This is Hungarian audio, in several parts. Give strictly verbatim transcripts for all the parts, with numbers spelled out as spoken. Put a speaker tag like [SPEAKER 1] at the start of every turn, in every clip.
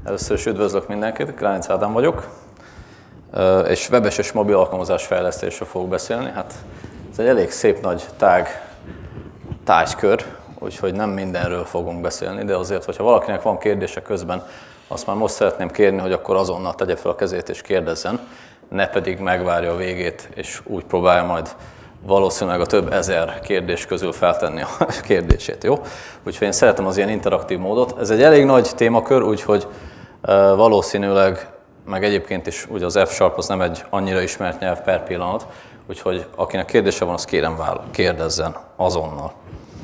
[SPEAKER 1] Először is üdvözlök mindenkit, Králnic Ádám vagyok, és webes és mobil alkalmazás fejlesztésről fogok beszélni. Hát ez egy elég szép nagy tág tárgykör, úgyhogy nem mindenről fogunk beszélni, de azért, hogyha valakinek van kérdése közben, azt már most szeretném kérni, hogy akkor azonnal tegye fel a kezét és kérdezzen, ne pedig megvárja a végét, és úgy próbálja majd valószínűleg a több ezer kérdés közül feltenni a kérdését, jó? Úgyhogy én szeretem az ilyen interaktív módot. Ez egy elég nagy témakör, úgyhogy valószínűleg, meg egyébként is ugye az F-Sharp az nem egy annyira ismert nyelv per pillanat, úgyhogy akinek kérdése van, azt kérem kérdezzen azonnal.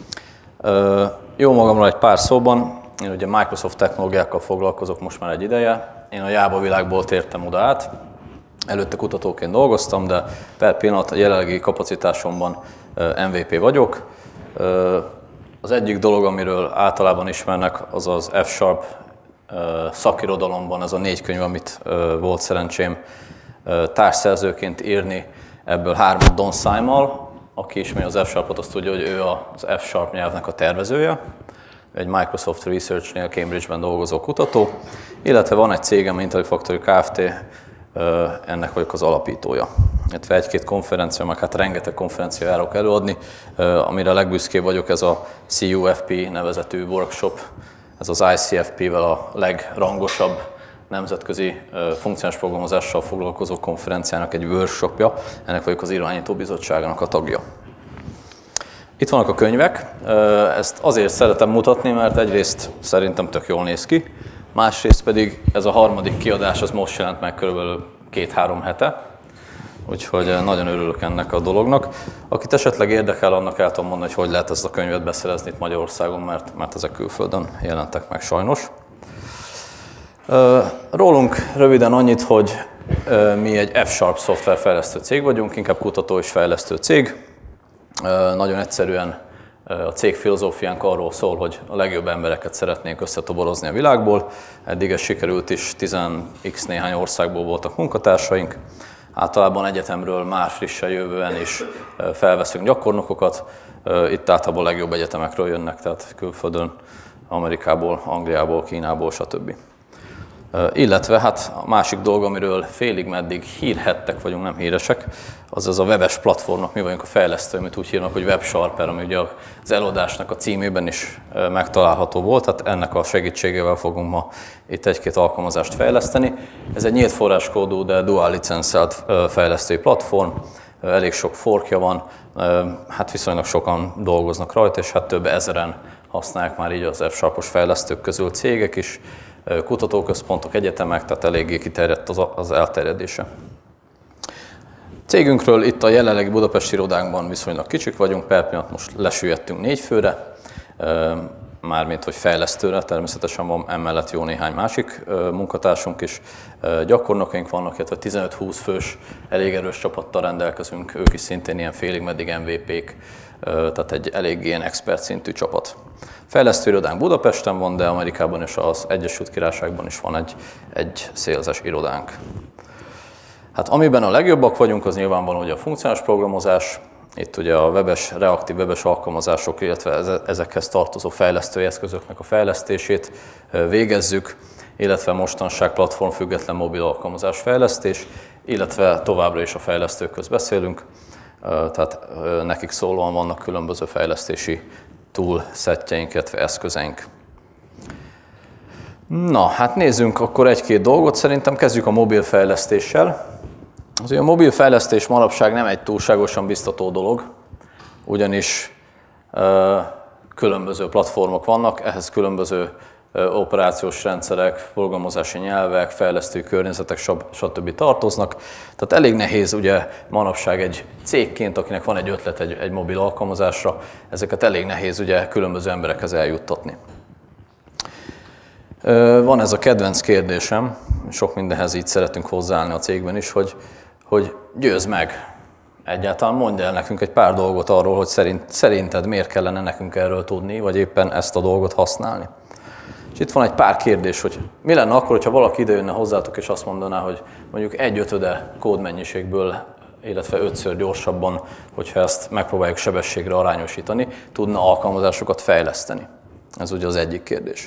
[SPEAKER 1] Jó magamról egy pár szóban, én ugye Microsoft technológiákkal foglalkozok most már egy ideje. Én a Java világból tértem oda át. Előtte kutatóként dolgoztam, de per pillanat a jelenlegi kapacitásomban em vé pé vagyok. Az egyik dolog, amiről általában ismernek, az az F-Sharp szakirodalomban, ez a négy könyv, amit volt szerencsém társszerzőként írni, ebből hármat Don Simal, aki ismeri az F-Sharpot, azt tudja, hogy ő az F-Sharp nyelvnek a tervezője, egy Microsoft Research-nél Cambridge-ben dolgozó kutató, illetve van egy cégem, IntelliFactory Kft., ennek vagyok az alapítója. Illetve egy-két konferencia, meg hát rengeteg konferencia járok előadni, amire a legbüszkébb vagyok, ez a cé u ef pé nevezetű workshop, ez az i cé ef pé-vel a legrangosabb nemzetközi funkciós programozással foglalkozó konferenciának egy workshopja, ennek vagyok az irányító bizottságának a tagja. Itt vannak a könyvek, ezt azért szeretem mutatni, mert egyrészt szerintem tök jól néz ki, másrészt pedig ez a harmadik kiadás, az most jelent meg körülbelül két-három hete, úgyhogy nagyon örülök ennek a dolognak. Akit esetleg érdekel, annak el tudom mondani, hogy hogy lehet ezt a könyvet beszerezni itt Magyarországon, mert, mert ezek külföldön jelentek meg sajnos. Rólunk röviden annyit, hogy mi egy F-Sharp szoftverfejlesztő cég vagyunk, inkább kutató és fejlesztő cég. Nagyon egyszerűen a cég filozófiánk arról szól, hogy a legjobb embereket szeretnénk összetoborozni a világból. Eddig ez sikerült is, tíz x néhány országból voltak munkatársaink. Általában egyetemről már frissen jövően is felveszünk gyakornokokat. Itt általában a legjobb egyetemekről jönnek, tehát külföldön, Amerikából, Angliából, Kínából, stb. Illetve hát a másik dolog, amiről félig meddig hírhettek vagyunk, nem híresek, az ez a webes platformnak, mi vagyunk a fejlesztő, amit úgy hívnak, hogy WebSharper, ami ugye az előadásnak a címében is megtalálható volt, tehát ennek a segítségével fogunk ma itt egy-két alkalmazást fejleszteni. Ez egy nyílt forráskódú, de dual licenszelt fejlesztői platform, elég sok forkja van, hát viszonylag sokan dolgoznak rajta, és hát több ezeren használják már így az F-Sharpos fejlesztők közül cégek is, kutatóközpontok, egyetemek, tehát eléggé kiterjedt az, az elterjedése. Cégünkről itt a jelenlegi budapesti irodánkban viszonylag kicsik vagyunk, per pillanat most lesüllyedtünk négy főre, mármint hogy fejlesztőre, természetesen van emellett jó néhány másik munkatársunk is, gyakornokaink vannak, illetve tizenöt-húsz fős elég erős csapattal rendelkezünk, ők is szintén ilyen félig meddig em vé pék, tehát egy elég ilyen expert szintű csapat. Fejlesztő irodánk Budapesten van, de Amerikában és az Egyesült Királyságban is van egy, egy szélzes irodánk. Hát amiben a legjobbak vagyunk, az nyilvánvalóan ugye a funkcionális programozás, itt ugye a webes, reaktív webes alkalmazások, illetve ezekhez tartozó fejlesztői eszközöknek a fejlesztését végezzük, illetve mostanság platformfüggetlen mobil alkalmazás fejlesztés, illetve továbbra is a fejlesztőkhöz beszélünk, tehát nekik szólóan vannak különböző fejlesztési toolsetjeink, illetve eszközeink. Na, hát nézzünk akkor egy-két dolgot, szerintem kezdjük a mobil fejlesztéssel. Az a mobil fejlesztés manapság nem egy túlságosan biztató dolog, ugyanis ö, különböző platformok vannak, ehhez különböző ö, operációs rendszerek, programozási nyelvek, fejlesztői környezetek, stb. Tartoznak. Tehát elég nehéz ugye manapság egy cégként, akinek van egy ötlet egy, egy mobil alkalmazásra, ezeket elég nehéz ugye különböző emberekhez eljuttatni. Ö, van ez a kedvenc kérdésem, sok mindenhez így szeretünk hozzáállni a cégben is, hogy hogy győzd meg, egyáltalán mondj el nekünk egy pár dolgot arról, hogy szerint, szerinted miért kellene nekünk erről tudni, vagy éppen ezt a dolgot használni. És itt van egy pár kérdés, hogy mi lenne akkor, hogyha valaki idejönne hozzátok és azt mondaná, hogy mondjuk egy ötöde kódmennyiségből, illetve ötször gyorsabban, hogyha ezt megpróbáljuk sebességre arányosítani, tudna alkalmazásokat fejleszteni. Ez ugye az egyik kérdés.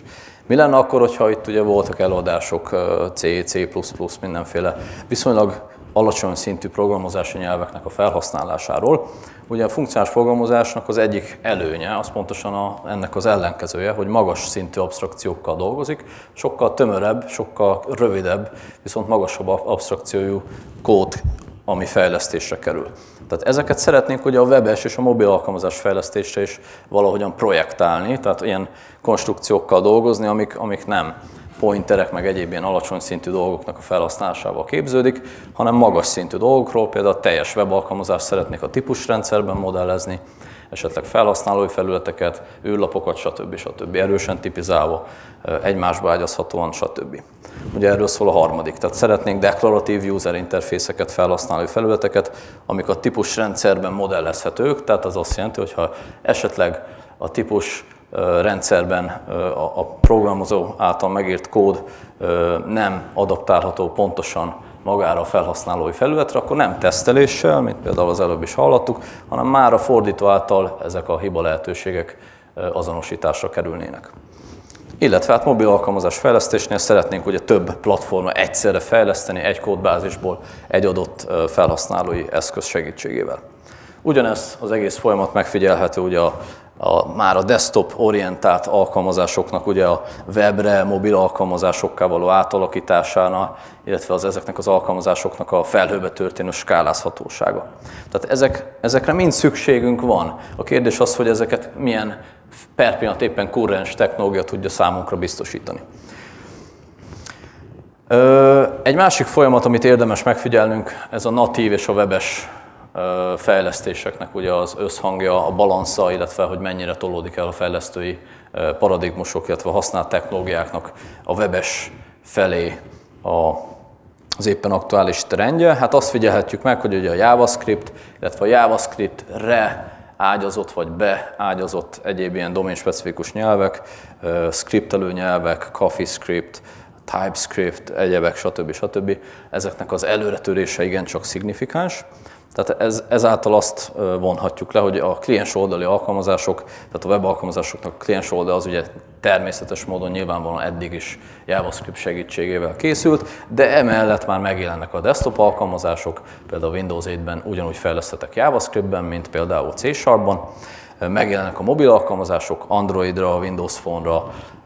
[SPEAKER 1] Mi lenne akkor, hogyha itt ugye voltak előadások C, C plusz plusz, mindenféle viszonylag alacsony szintű programozási nyelveknek a felhasználásáról. Ugye a funkcionális programozásnak az egyik előnye, az pontosan a, ennek az ellenkezője, hogy magas szintű absztrakciókkal dolgozik, sokkal tömörebb, sokkal rövidebb, viszont magasabb absztrakciójú kód, ami fejlesztésre kerül. Tehát ezeket szeretnénk ugye a webes és a mobil alkalmazás fejlesztésre is valahogyan projektálni, tehát ilyen konstrukciókkal dolgozni, amik, amik nem pointerek, meg egyéb ilyen alacsony szintű dolgoknak a felhasználásával képződik, hanem magas szintű dolgokról, például a teljes webalkalmazást szeretnék a típusrendszerben modellezni, esetleg felhasználói felületeket, űrlapokat, stb. stb. Erősen tipizálva, egymásba ágyazhatóan, stb. Ugye erről szól a harmadik, tehát szeretnénk deklaratív user interfészeket, felhasználói felületeket, amik a típusrendszerben modellezhetők, tehát az azt jelenti, hogy ha esetleg a típus rendszerben a programozó által megírt kód nem adaptálható pontosan magára a felhasználói felületre, akkor nem teszteléssel, mint például az előbb is hallottuk, hanem már a fordító által ezek a hiba lehetőségek azonosításra kerülnének. Illetve hát mobil alkalmazás fejlesztésnél szeretnénk ugye több platformra egyszerre fejleszteni egy kódbázisból egy adott felhasználói eszköz segítségével. Ugyanez az egész folyamat megfigyelhető ugye a A, már a desktop-orientált alkalmazásoknak ugye a webre, mobil alkalmazásokká való átalakításánál, illetve az ezeknek az alkalmazásoknak a felhőbe történő skálázhatósága. Tehát ezek, ezekre mind szükségünk van. A kérdés az, hogy ezeket milyen per pillanat éppen kurrens technológia tudja számunkra biztosítani. Egy másik folyamat, amit érdemes megfigyelnünk, ez a natív és a webes fejlesztéseknek ugye az összhangja, a balansza, illetve hogy mennyire tolódik el a fejlesztői paradigmusok, illetve a használt technológiáknak a webes felé a, az éppen aktuális trendje. Hát azt figyelhetjük meg, hogy ugye a JavaScript, illetve a JavaScript-re ágyazott vagy beágyazott egyéb ilyen domain-specifikus nyelvek, scriptelő nyelvek, CoffeeScript, TypeScript, egyebek, stb. stb. Ezeknek az előretörése igencsak szignifikáns. Tehát ez, ezáltal azt vonhatjuk le, hogy a kliens oldali alkalmazások, tehát a web alkalmazásoknak a kliens oldal az ugye természetes módon nyilvánvalóan eddig is JavaScript segítségével készült, de emellett már megjelennek a desktop alkalmazások, például a Windows hétben ugyanúgy fejlesztetek JavaScriptben, mint például C Sharpban. Megjelennek a mobil alkalmazások, Androidra, Windows Phone-ra,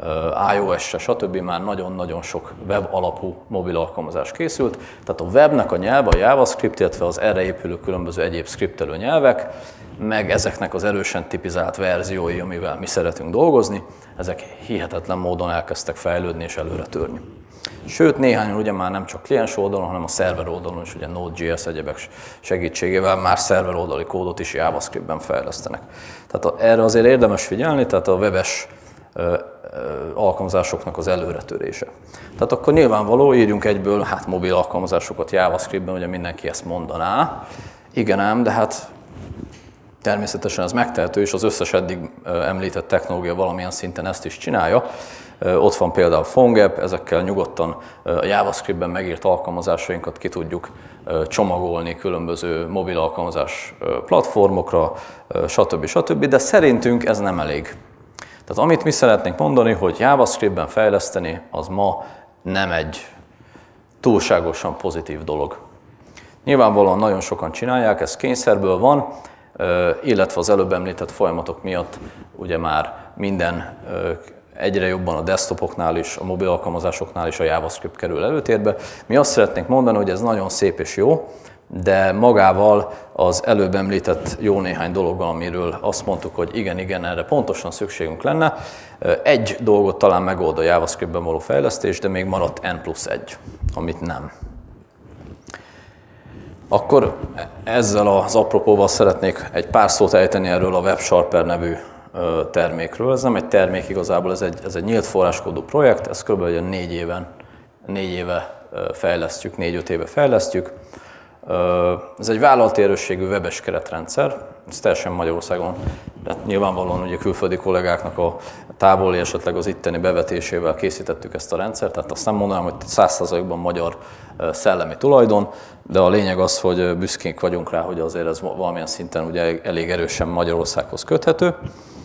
[SPEAKER 1] iOS-re, stb. Már nagyon-nagyon sok web alapú mobil alkalmazás készült. Tehát a webnek a nyelve, a JavaScript, illetve az erre épülő különböző egyéb skriptelő nyelvek, meg ezeknek az erősen tipizált verziói, amivel mi szeretünk dolgozni, ezek hihetetlen módon elkezdtek fejlődni és előre törni. Sőt, néhányan ugye már nem csak kliens oldalon, hanem a szerver oldalon is, ugye Node.js egyebek segítségével már szerver oldali kódot is JavaScriptben fejlesztenek. Tehát erre azért érdemes figyelni, tehát a webes ö, ö, alkalmazásoknak az előretörése. Tehát akkor nyilvánvaló, írjunk egyből hát mobil alkalmazásokat JavaScriptben, ugye mindenki ezt mondaná. Igen ám, de hát természetesen ez megtehető, és az összes eddig említett technológia valamilyen szinten ezt is csinálja. Ott van például PhoneGap, ezekkel nyugodtan a JavaScriptben megírt alkalmazásainkat ki tudjuk csomagolni különböző mobil alkalmazás platformokra, stb. stb. De szerintünk ez nem elég. Tehát amit mi szeretnénk mondani, hogy JavaScriptben fejleszteni, az ma nem egy túlságosan pozitív dolog. Nyilvánvalóan nagyon sokan csinálják, ez kényszerből van, illetve az előbb említett folyamatok miatt ugye már minden egyre jobban a desktopoknál is, a mobil alkalmazásoknál is a JavaScript kerül előtérbe. Mi azt szeretnénk mondani, hogy ez nagyon szép és jó, de magával az előbb említett jó néhány dologgal, amiről azt mondtuk, hogy igen, igen, erre pontosan szükségünk lenne. Egy dolgot talán megold a JavaScriptben való fejlesztés, de még maradt N plusz egy, amit nem. Akkor ezzel az apropóval szeretnék egy pár szót ejteni erről a WebSharper nevű termékről. Ez nem egy termék igazából, ez egy, ez egy nyílt forráskódú projekt, ezt kb. négy éven, négy éve fejlesztjük, négy-öt éve fejlesztjük. Ez egy vállalati erősségű webes keretrendszer, ez teljesen Magyarországon, de nyilvánvalóan ugye külföldi kollégáknak a távoli, esetleg az itteni bevetésével készítettük ezt a rendszert, tehát azt nem mondanám, hogy száz százalékban magyar szellemi tulajdon, de a lényeg az, hogy büszkénk vagyunk rá, hogy azért ez valamilyen szinten ugye elég erősen Magyarországhoz köthető.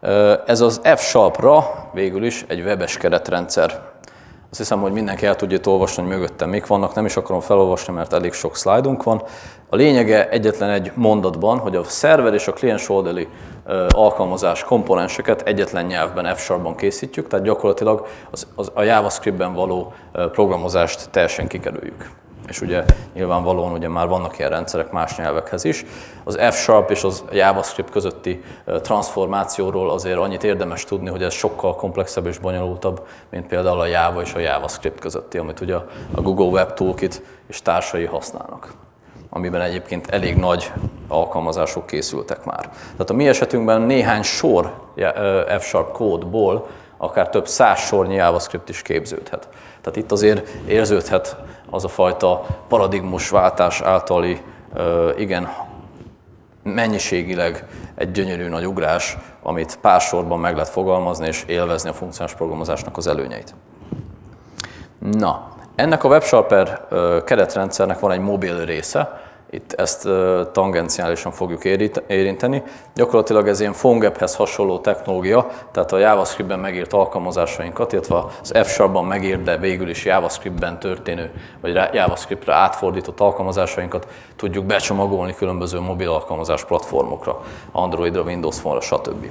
[SPEAKER 1] Ez az F-Sharp-ra végül is egy webes keretrendszer. Azt hiszem, hogy mindenki el tudja olvasni, hogy mögöttem mik vannak, nem is akarom felolvasni, mert elég sok szlájdunk van. A lényege egyetlen egy mondatban, hogy a szerver és a kliens oldali alkalmazás komponenseket egyetlen nyelvben, F-Sharpban készítjük, tehát gyakorlatilag az, az, a JavaScriptben való programozást teljesen kikerüljük. És ugye nyilvánvalóan ugye már vannak ilyen rendszerek más nyelvekhez is. Az F-Sharp és az JavaScript közötti transformációról azért annyit érdemes tudni, hogy ez sokkal komplexebb és bonyolultabb, mint például a Java és a JavaScript közötti, amit ugye a Google Web Toolkit és társai használnak, amiben egyébként elég nagy alkalmazások készültek már. Tehát a mi esetünkben néhány sor F-Sharp kódból akár több száz sornyi JavaScript is képződhet. Tehát itt azért érződhet az a fajta paradigmusváltás általi, igen, mennyiségileg egy gyönyörű nagy ugrás, amit pár sorban meg lehet fogalmazni és élvezni a funkciós programozásnak az előnyeit. Na, ennek a WebSharper keretrendszernek van egy mobil része, itt ezt tangenciálisan fogjuk érinteni. Gyakorlatilag ez ilyen PhoneGaphez hasonló technológia, tehát a JavaScriptben megírt alkalmazásainkat, illetve az F-Sharpban megírt, de végül is JavaScriptben történő, vagy JavaScriptre átfordított alkalmazásainkat tudjuk becsomagolni különböző mobil alkalmazás platformokra, Androidra, Windows Phone-ra, stb.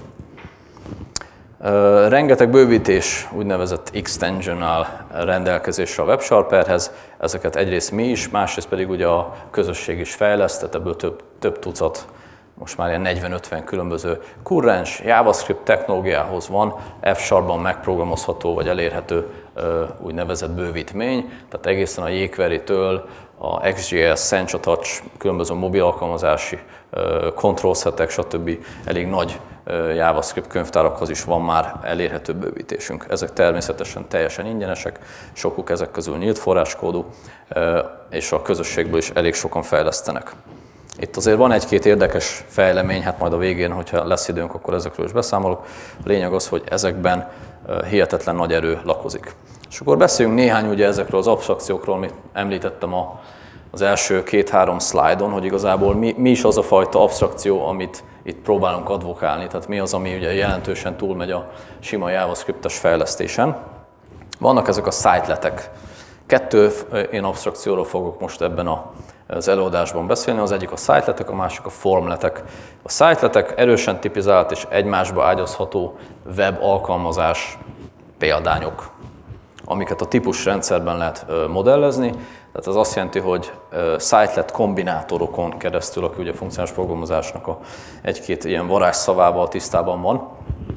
[SPEAKER 1] Rengeteg bővítés, úgynevezett extension áll rendelkezésre a WebSharperhez, ezeket egyrészt mi is, másrészt pedig ugye a közösség is fejleszt, tehát ebből több, több tucat, most már ilyen negyven-ötven különböző kurrens JavaScript technológiához van F-Sharpban megprogramozható vagy elérhető úgynevezett bővítmény, tehát egészen a jQuery-től a X J S, SenchaTouch, különböző mobil alkalmazási control setek, stb. Elég nagy JavaScript könyvtárakhoz is van már elérhető bővítésünk. Ezek természetesen teljesen ingyenesek, sokuk ezek közül nyílt forráskódú, és a közösségből is elég sokan fejlesztenek. Itt azért van egy-két érdekes fejlemény, hát majd a végén, hogyha lesz időnk, akkor ezekről is beszámolok. A lényeg az, hogy ezekben hihetetlen nagy erő lakozik. És akkor beszéljünk néhány ugye ezekről az abstrakciókról, amit említettem a, az első két-három szlájdon, hogy igazából mi, mi is az a fajta abstrakció, amit itt próbálunk advokálni, tehát mi az, ami ugye jelentősen túlmegy a sima JavaScript-es fejlesztésen. Vannak ezek a siteletek. Kettő én abstrakcióról fogok most ebben a, az előadásban beszélni, az egyik a siteletek, a másik a formletek. A siteletek erősen tipizált és egymásba ágyazható web alkalmazás példányok, amiket a típusrendszerben lehet modellezni. Tehát ez azt jelenti, hogy sitelet kombinátorokon keresztül, aki ugye a funkciós programozásnak a egy-két ilyen varázsszavával tisztában van,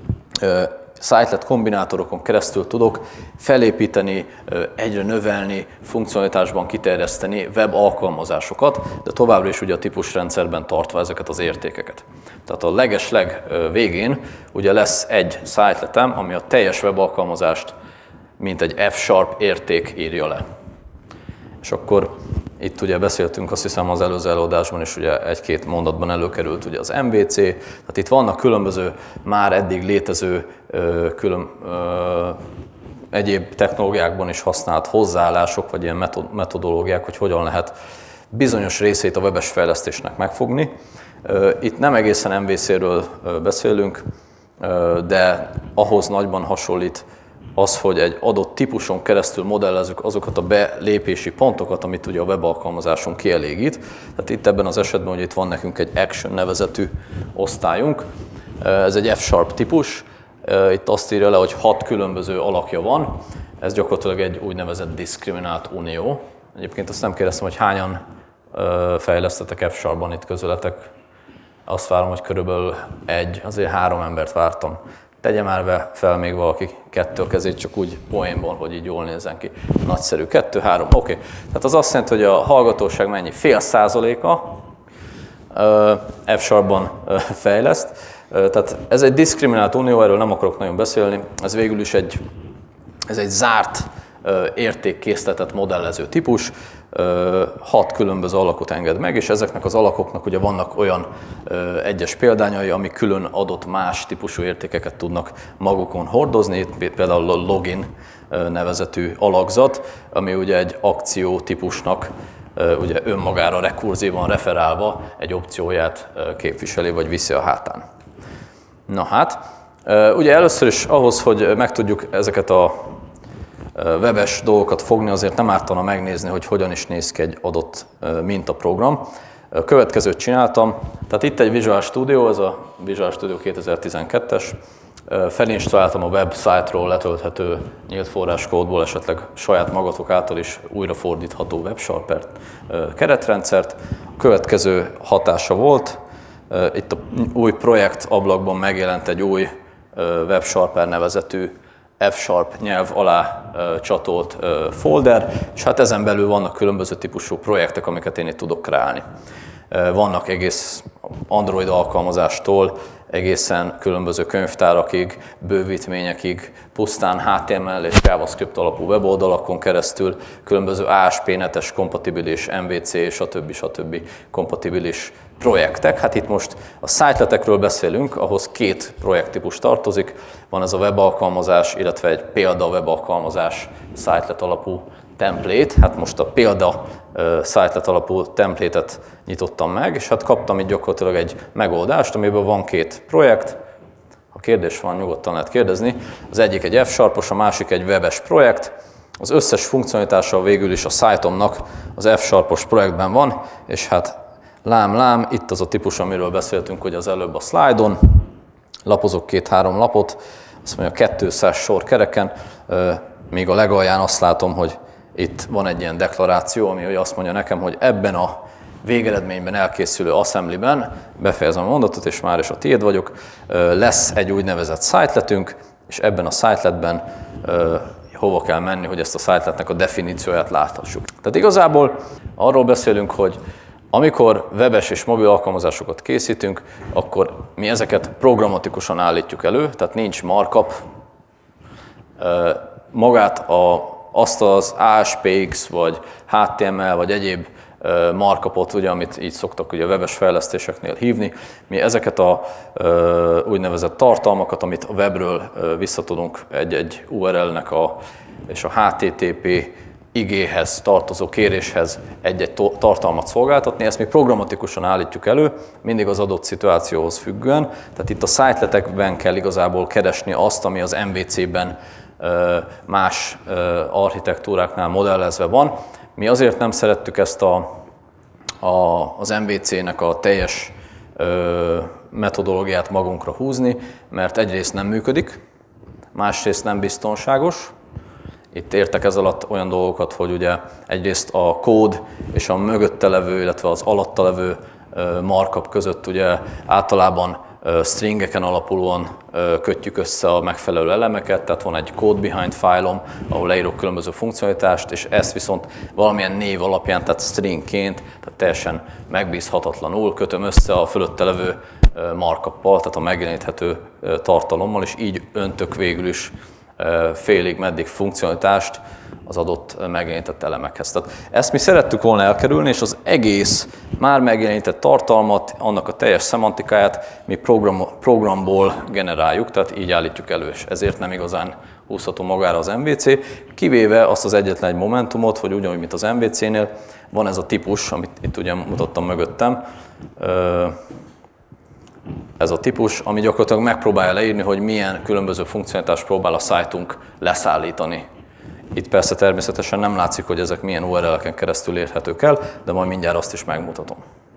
[SPEAKER 1] sitelet kombinátorokon keresztül tudok felépíteni, egyre növelni, funkcionalitásban kiterjeszteni web alkalmazásokat, de továbbra is ugye a típusrendszerben tartva ezeket az értékeket. Tehát a legesleg végén ugye lesz egy siteletem, ami a teljes web alkalmazást mint egy F-Sharp érték írja le. És akkor itt ugye beszéltünk, azt hiszem az előző előadásban is ugye egy-két mondatban előkerült ugye az M V C, tehát itt vannak különböző már eddig létező külön, ö, egyéb technológiákban is használt hozzáállások, vagy ilyen metodológiák, hogy hogyan lehet bizonyos részét a webes fejlesztésnek megfogni. Itt nem egészen M V C-ről beszélünk, de ahhoz nagyban hasonlít az, hogy egy adott típuson keresztül modellezzük azokat a belépési pontokat, amit ugye a webalkalmazáson kielégít. Tehát itt ebben az esetben ugye itt van nekünk egy Action nevezetű osztályunk. Ez egy F-Sharp típus. Itt azt írja le, hogy hat különböző alakja van. Ez gyakorlatilag egy úgynevezett diszkriminált unió. Egyébként azt nem kérdeztem, hogy hányan fejlesztetek F-Sharpban itt közületek. Azt várom, hogy körülbelül egy, azért három embert vártam. Tegye már fel még valaki kettő a kezét, csak úgy poénból, hogy így jól nézzen ki. Nagyszerű. Kettő, három, oké. Okay. Tehát az azt jelenti, hogy a hallgatóság mennyi? Fél százaléka F-Sharpban fejleszt. Tehát ez egy diszkriminált unió, erről nem akarok nagyon beszélni. Ez végül is egy, ez egy zárt értékkészletet modellező típus. Hat különböző alakot enged meg, és ezeknek az alakoknak ugye vannak olyan egyes példányai, amik külön adott más típusú értékeket tudnak magukon hordozni. Itt például a login nevezetű alakzat, ami ugye egy akció típusnak ugye önmagára rekurzívan referálva egy opcióját képviseli, vagy viszi a hátán. Na hát, Ugye először is ahhoz, hogy meg tudjuk ezeket a webes dolgokat fogni, azért nem ártana megnézni, hogy hogyan is néz ki egy adott mintaprogram. A következőt csináltam, tehát itt egy Visual Studio, ez a Visual Studio kétezer-tizenkettes, felinstaláltam a website-ról letölthető nyílt forráskódból, esetleg saját magatok által is újrafordítható WebSharper keretrendszert. A következő hatása volt, itt a új projekt ablakban megjelent egy új WebSharper nevezetű F-Sharp nyelv alá csatolt folder, és hát ezen belül vannak különböző típusú projektek, amiket én itt tudok kreálni. Vannak egész Android alkalmazástól, egészen különböző könyvtárakig, bővítményekig, pusztán há té em el és JavaScript alapú weboldalakon keresztül, különböző á es pé netes kompatibilis, em vé cé, stb. stb. Kompatibilis projektek. Hát itt most a siteletekről beszélünk, ahhoz két projekttípus tartozik. Van ez a webalkalmazás, illetve egy példa webalkalmazás sitelet alapú template. Hát most a példa uh, sitelet alapú template-et nyitottam meg, és hát kaptam itt gyakorlatilag egy megoldást, amiből van két projekt. Ha kérdés van, nyugodtan lehet kérdezni. Az egyik egy F-sharpos, a másik egy webes projekt. Az összes funkcionalitása végül is a szájtomnak az F-sharpos projektben van, és hát lám-lám, itt az a típus, amiről beszéltünk, hogy az előbb a szlájdon. Lapozok két-három lapot, azt mondja kétszáz sor kereken, még a legalján azt látom, hogy itt van egy ilyen deklaráció, ami azt mondja nekem, hogy ebben a végeredményben elkészülő assemblyben, befejezem a mondatot, és már is a tiéd vagyok, lesz egy úgynevezett siteletünk, és ebben a siteletben hova kell menni, hogy ezt a siteletnek a definícióját láthassuk. Tehát igazából arról beszélünk, hogy amikor webes és mobil alkalmazásokat készítünk, akkor mi ezeket programatikusan állítjuk elő, tehát nincs markup. Magát a, azt az á es pé iksz, vagy há té em el, vagy egyéb markupot, ugye, amit így szoktak ugye a webes fejlesztéseknél hívni, mi ezeket a úgynevezett tartalmakat, amit a webről visszatudunk egy-egy u er el-nek a, és a há té té pé igéhez tartozó kéréshez egy-egy tartalmat szolgáltatni, ezt mi programatikusan állítjuk elő, mindig az adott szituációhoz függően, tehát itt a siteletekben kell igazából keresni azt, ami az em vé cé-ben más architektúráknál modellezve van. Mi azért nem szerettük ezt a, a, az em vé cé-nek a teljes metodológiát magunkra húzni, mert egyrészt nem működik, másrészt nem biztonságos. Itt értek ez alatt olyan dolgokat, hogy ugye egyrészt a kód és a mögötte levő, illetve az alatta levő markup között ugye általában stringeken alapulóan kötjük össze a megfelelő elemeket, tehát van egy code behind file-om, ahol leírok különböző funkcionalitást, és ezt viszont valamilyen név alapján, tehát stringként, tehát teljesen megbízhatatlanul kötöm össze a fölötte levő markuppal, tehát a megjeleníthető tartalommal, és így öntök végül is félig meddig funkcionalitást az adott megjelenített elemekhez. Tehát ezt mi szerettük volna elkerülni, és az egész már megjelenített tartalmat, annak a teljes szemantikáját mi program, programból generáljuk, tehát így állítjuk elő, és ezért nem igazán húzható magára az em vé cé, kivéve azt az egyetlen egy momentumot, hogy ugyanúgy, mint az em vé cé-nél, van ez a típus, amit itt ugye mutattam mögöttem, ez a típus, ami gyakorlatilag megpróbálja leírni, hogy milyen különböző funkcionalitást próbál a szájtunk leszállítani. Itt persze természetesen nem látszik, hogy ezek milyen u er el-eken keresztül érhetők el, de majd mindjárt azt is megmutatom.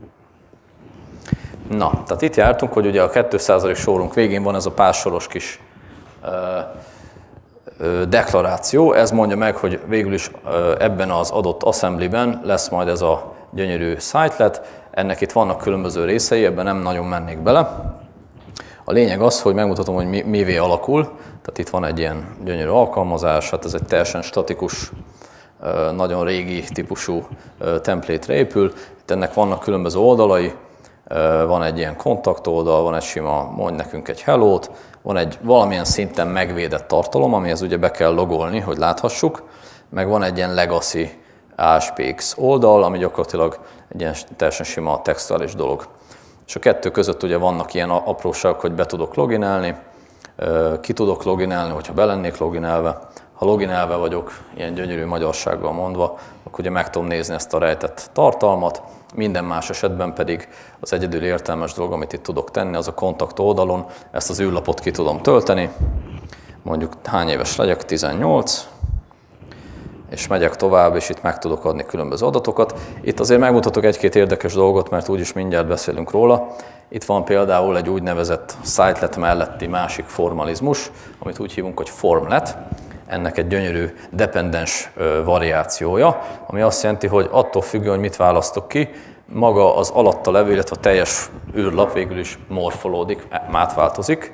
[SPEAKER 1] Na, tehát itt jártunk, hogy ugye a kétszázadik sorunk végén van ez a pár soros kis ö, ö, deklaráció. Ez mondja meg, hogy végül is ö, ebben az adott assemblyben lesz majd ez a gyönyörű sitelet. Ennek itt vannak különböző részei, ebben nem nagyon mennék bele. A lényeg az, hogy megmutatom, hogy mi, mivé alakul. Tehát itt van egy ilyen gyönyörű alkalmazás, hát ez egy teljesen statikus, nagyon régi típusú template-re épül. Itt ennek vannak különböző oldalai, van egy ilyen kontaktoldal, van egy sima, mondj nekünk egy hello-t, van egy valamilyen szinten megvédett tartalom, amihez ugye be kell logolni, hogy láthassuk, meg van egy ilyen legacy á es pé iksz oldal, ami gyakorlatilag egy ilyen teljesen sima textuális dolog. És a kettő között ugye vannak ilyen apróságok, hogy be tudok loginálni, ki tudok loginálni, hogyha be lennék loginálva. ha loginelve vagyok, ilyen gyönyörű magyarsággal mondva, akkor ugye meg tudom nézni ezt a rejtett tartalmat, minden más esetben pedig az egyedül értelmes dolog, amit itt tudok tenni, az a kontakt oldalon ezt az űrlapot ki tudom tölteni, mondjuk hány éves legyek, tizennyolc, és megyek tovább, és itt meg tudok adni különböző adatokat. Itt azért megmutatok egy-két érdekes dolgot, mert úgyis mindjárt beszélünk róla. Itt van például egy úgynevezett sitelet melletti másik formalizmus, amit úgy hívunk, hogy formlet. Ennek egy gyönyörű dependens variációja, ami azt jelenti, hogy attól függően, hogy mit választok ki, maga az alatta levő, illetve a teljes űrlap végül is morfolódik, átváltozik.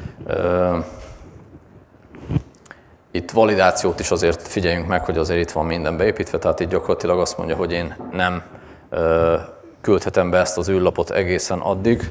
[SPEAKER 1] Itt validációt is azért figyeljünk meg, hogy azért itt van minden beépítve, tehát itt gyakorlatilag azt mondja, hogy én nem ö, küldhetem be ezt az űrlapot egészen addig,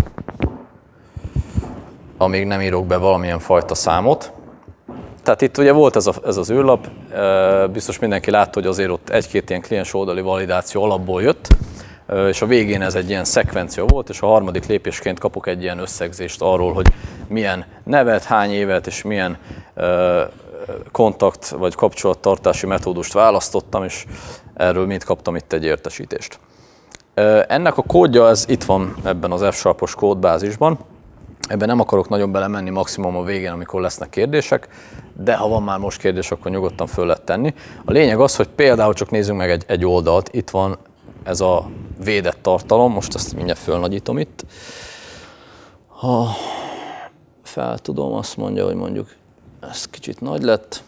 [SPEAKER 1] amíg nem írok be valamilyen fajta számot. Tehát itt ugye volt ez, a, ez az űrlap, biztos mindenki látta, hogy azért ott egy-két ilyen kliens oldali validáció alapból jött, és a végén ez egy ilyen szekvencia volt, és a harmadik lépésként kapok egy ilyen összegzést arról, hogy milyen nevet, hány évet és milyen kontakt vagy kapcsolattartási metódust választottam, és erről mind kaptam itt egy értesítést. Ennek a kódja, ez itt van ebben az F-sharpos kódbázisban. Ebben nem akarok nagyon belemenni, maximum a végén, amikor lesznek kérdések, de ha van már most kérdés, akkor nyugodtan föl lehet tenni. A lényeg az, hogy például csak nézzünk meg egy, egy oldalt, itt van ez a védett tartalom, most ezt mindjárt fölnagyítom itt. Ha fel tudom, azt mondja, hogy mondjuk ez kicsit nagy lett,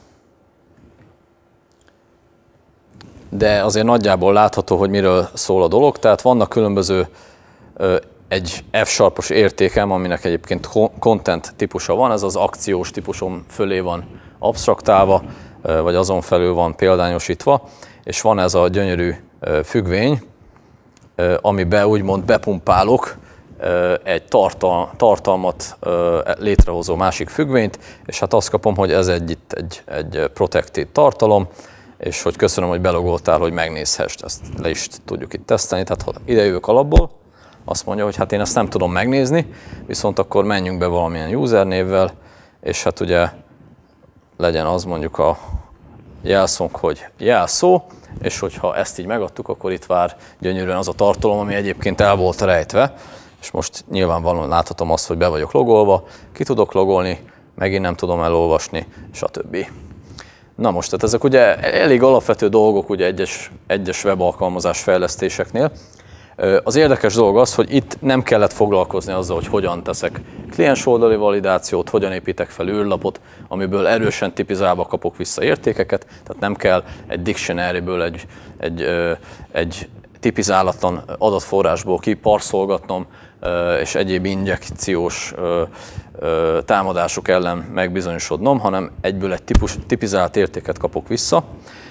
[SPEAKER 1] de azért nagyjából látható, hogy miről szól a dolog, tehát vannak különböző egy F-sharpos értékem, aminek egyébként content típusa van, ez az akciós típusom fölé van absztraktálva, vagy azon felül van példányosítva, és van ez a gyönyörű függvény, amiben úgymond bepumpálok egy tartal, tartalmat létrehozó másik függvényt, és hát azt kapom, hogy ez egy, itt egy, egy protected tartalom, és hogy köszönöm, hogy belogoltál, hogy megnézhessd, ezt le is tudjuk itt tesztelni, tehát ha ide jövök alapból, azt mondja, hogy hát én ezt nem tudom megnézni, viszont akkor menjünk be valamilyen usernévvel, és hát ugye legyen az mondjuk a jelszónk, hogy jelszó, és hogyha ezt így megadtuk, akkor itt vár gyönyörűen az a tartalom, ami egyébként el volt rejtve, és most nyilvánvalóan láthatom azt, hogy be vagyok logolva, ki tudok logolni, megint nem tudom elolvasni, stb. Na most, tehát ezek ugye elég alapvető dolgok ugye egyes, egyes webalkalmazás fejlesztéseknél. Az érdekes dolog az, hogy itt nem kellett foglalkozni azzal, hogy hogyan teszek kliens oldali validációt, hogyan építek fel űrlapot, amiből erősen tipizálva kapok vissza értékeket, tehát nem kell egy dictionary-ből egy, egy, egy tipizálatlan adatforrásból kiparszolgatnom, és egyéb injekciós támadások ellen megbizonyosodnom, hanem egyből egy típus, tipizált értéket kapok vissza,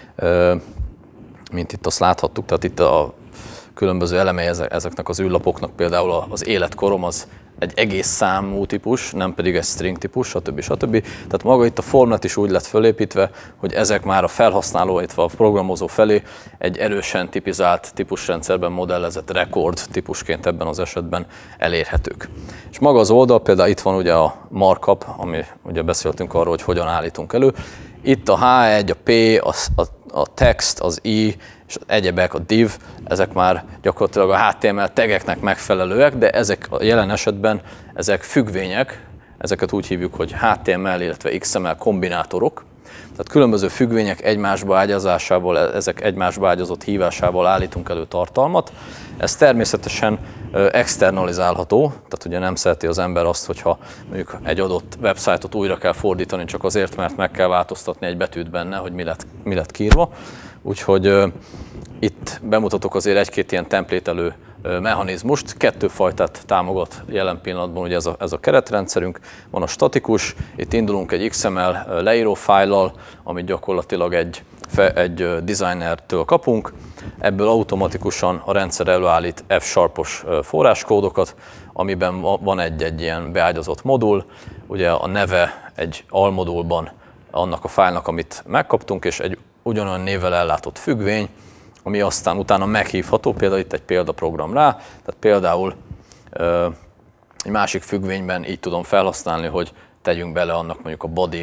[SPEAKER 1] mint itt azt láthattuk, tehát itt a különböző elemei ezeknek az űrlapoknak, például az életkorom az egy egész számú típus, nem pedig egy string típus, stb. stb. Tehát maga itt a formlet is úgy lett fölépítve, hogy ezek már a felhasználó, illetve a programozó felé egy erősen tipizált típusrendszerben modellezett rekord típusként ebben az esetben elérhetők. És maga az oldal, például itt van ugye a markup, ami ugye beszéltünk arról, hogy hogyan állítunk elő. Itt a há egy, a P, a, a, a text, az I, és az egyebek, a div, ezek már gyakorlatilag a há té em el tageknek megfelelőek, de ezek a jelen esetben ezek függvények, ezeket úgy hívjuk, hogy há té em el, illetve iksz em el kombinátorok. Tehát különböző függvények egymásba ágyazásával, ezek egymásba ágyazott hívásával állítunk elő tartalmat. Ez természetesen externalizálható, tehát ugye nem szereti az ember azt, hogyha mondjuk egy adott websájtot újra kell fordítani csak azért, mert meg kell változtatni egy betűt benne, hogy mi lett, mi lett kiírva. Úgyhogy uh, itt bemutatok azért egy-két ilyen templételő uh, mechanizmust. Kettő fajtát támogat jelen pillanatban, ugye ez a, ez a keretrendszerünk. Van a statikus, itt indulunk egy iksz em el uh, leíró fájllal, amit gyakorlatilag egy, fe, egy uh, designertől kapunk. Ebből automatikusan a rendszer előállít F-sharpos uh, forráskódokat, amiben van egy-egy ilyen beágyazott modul. Ugye a neve egy almodulban annak a fájlnak, amit megkaptunk, és egy ugyanolyan névvel ellátott függvény, ami aztán utána meghívható, például itt egy példaprogram rá, tehát például ö, egy másik függvényben így tudom felhasználni, hogy tegyünk bele annak mondjuk a body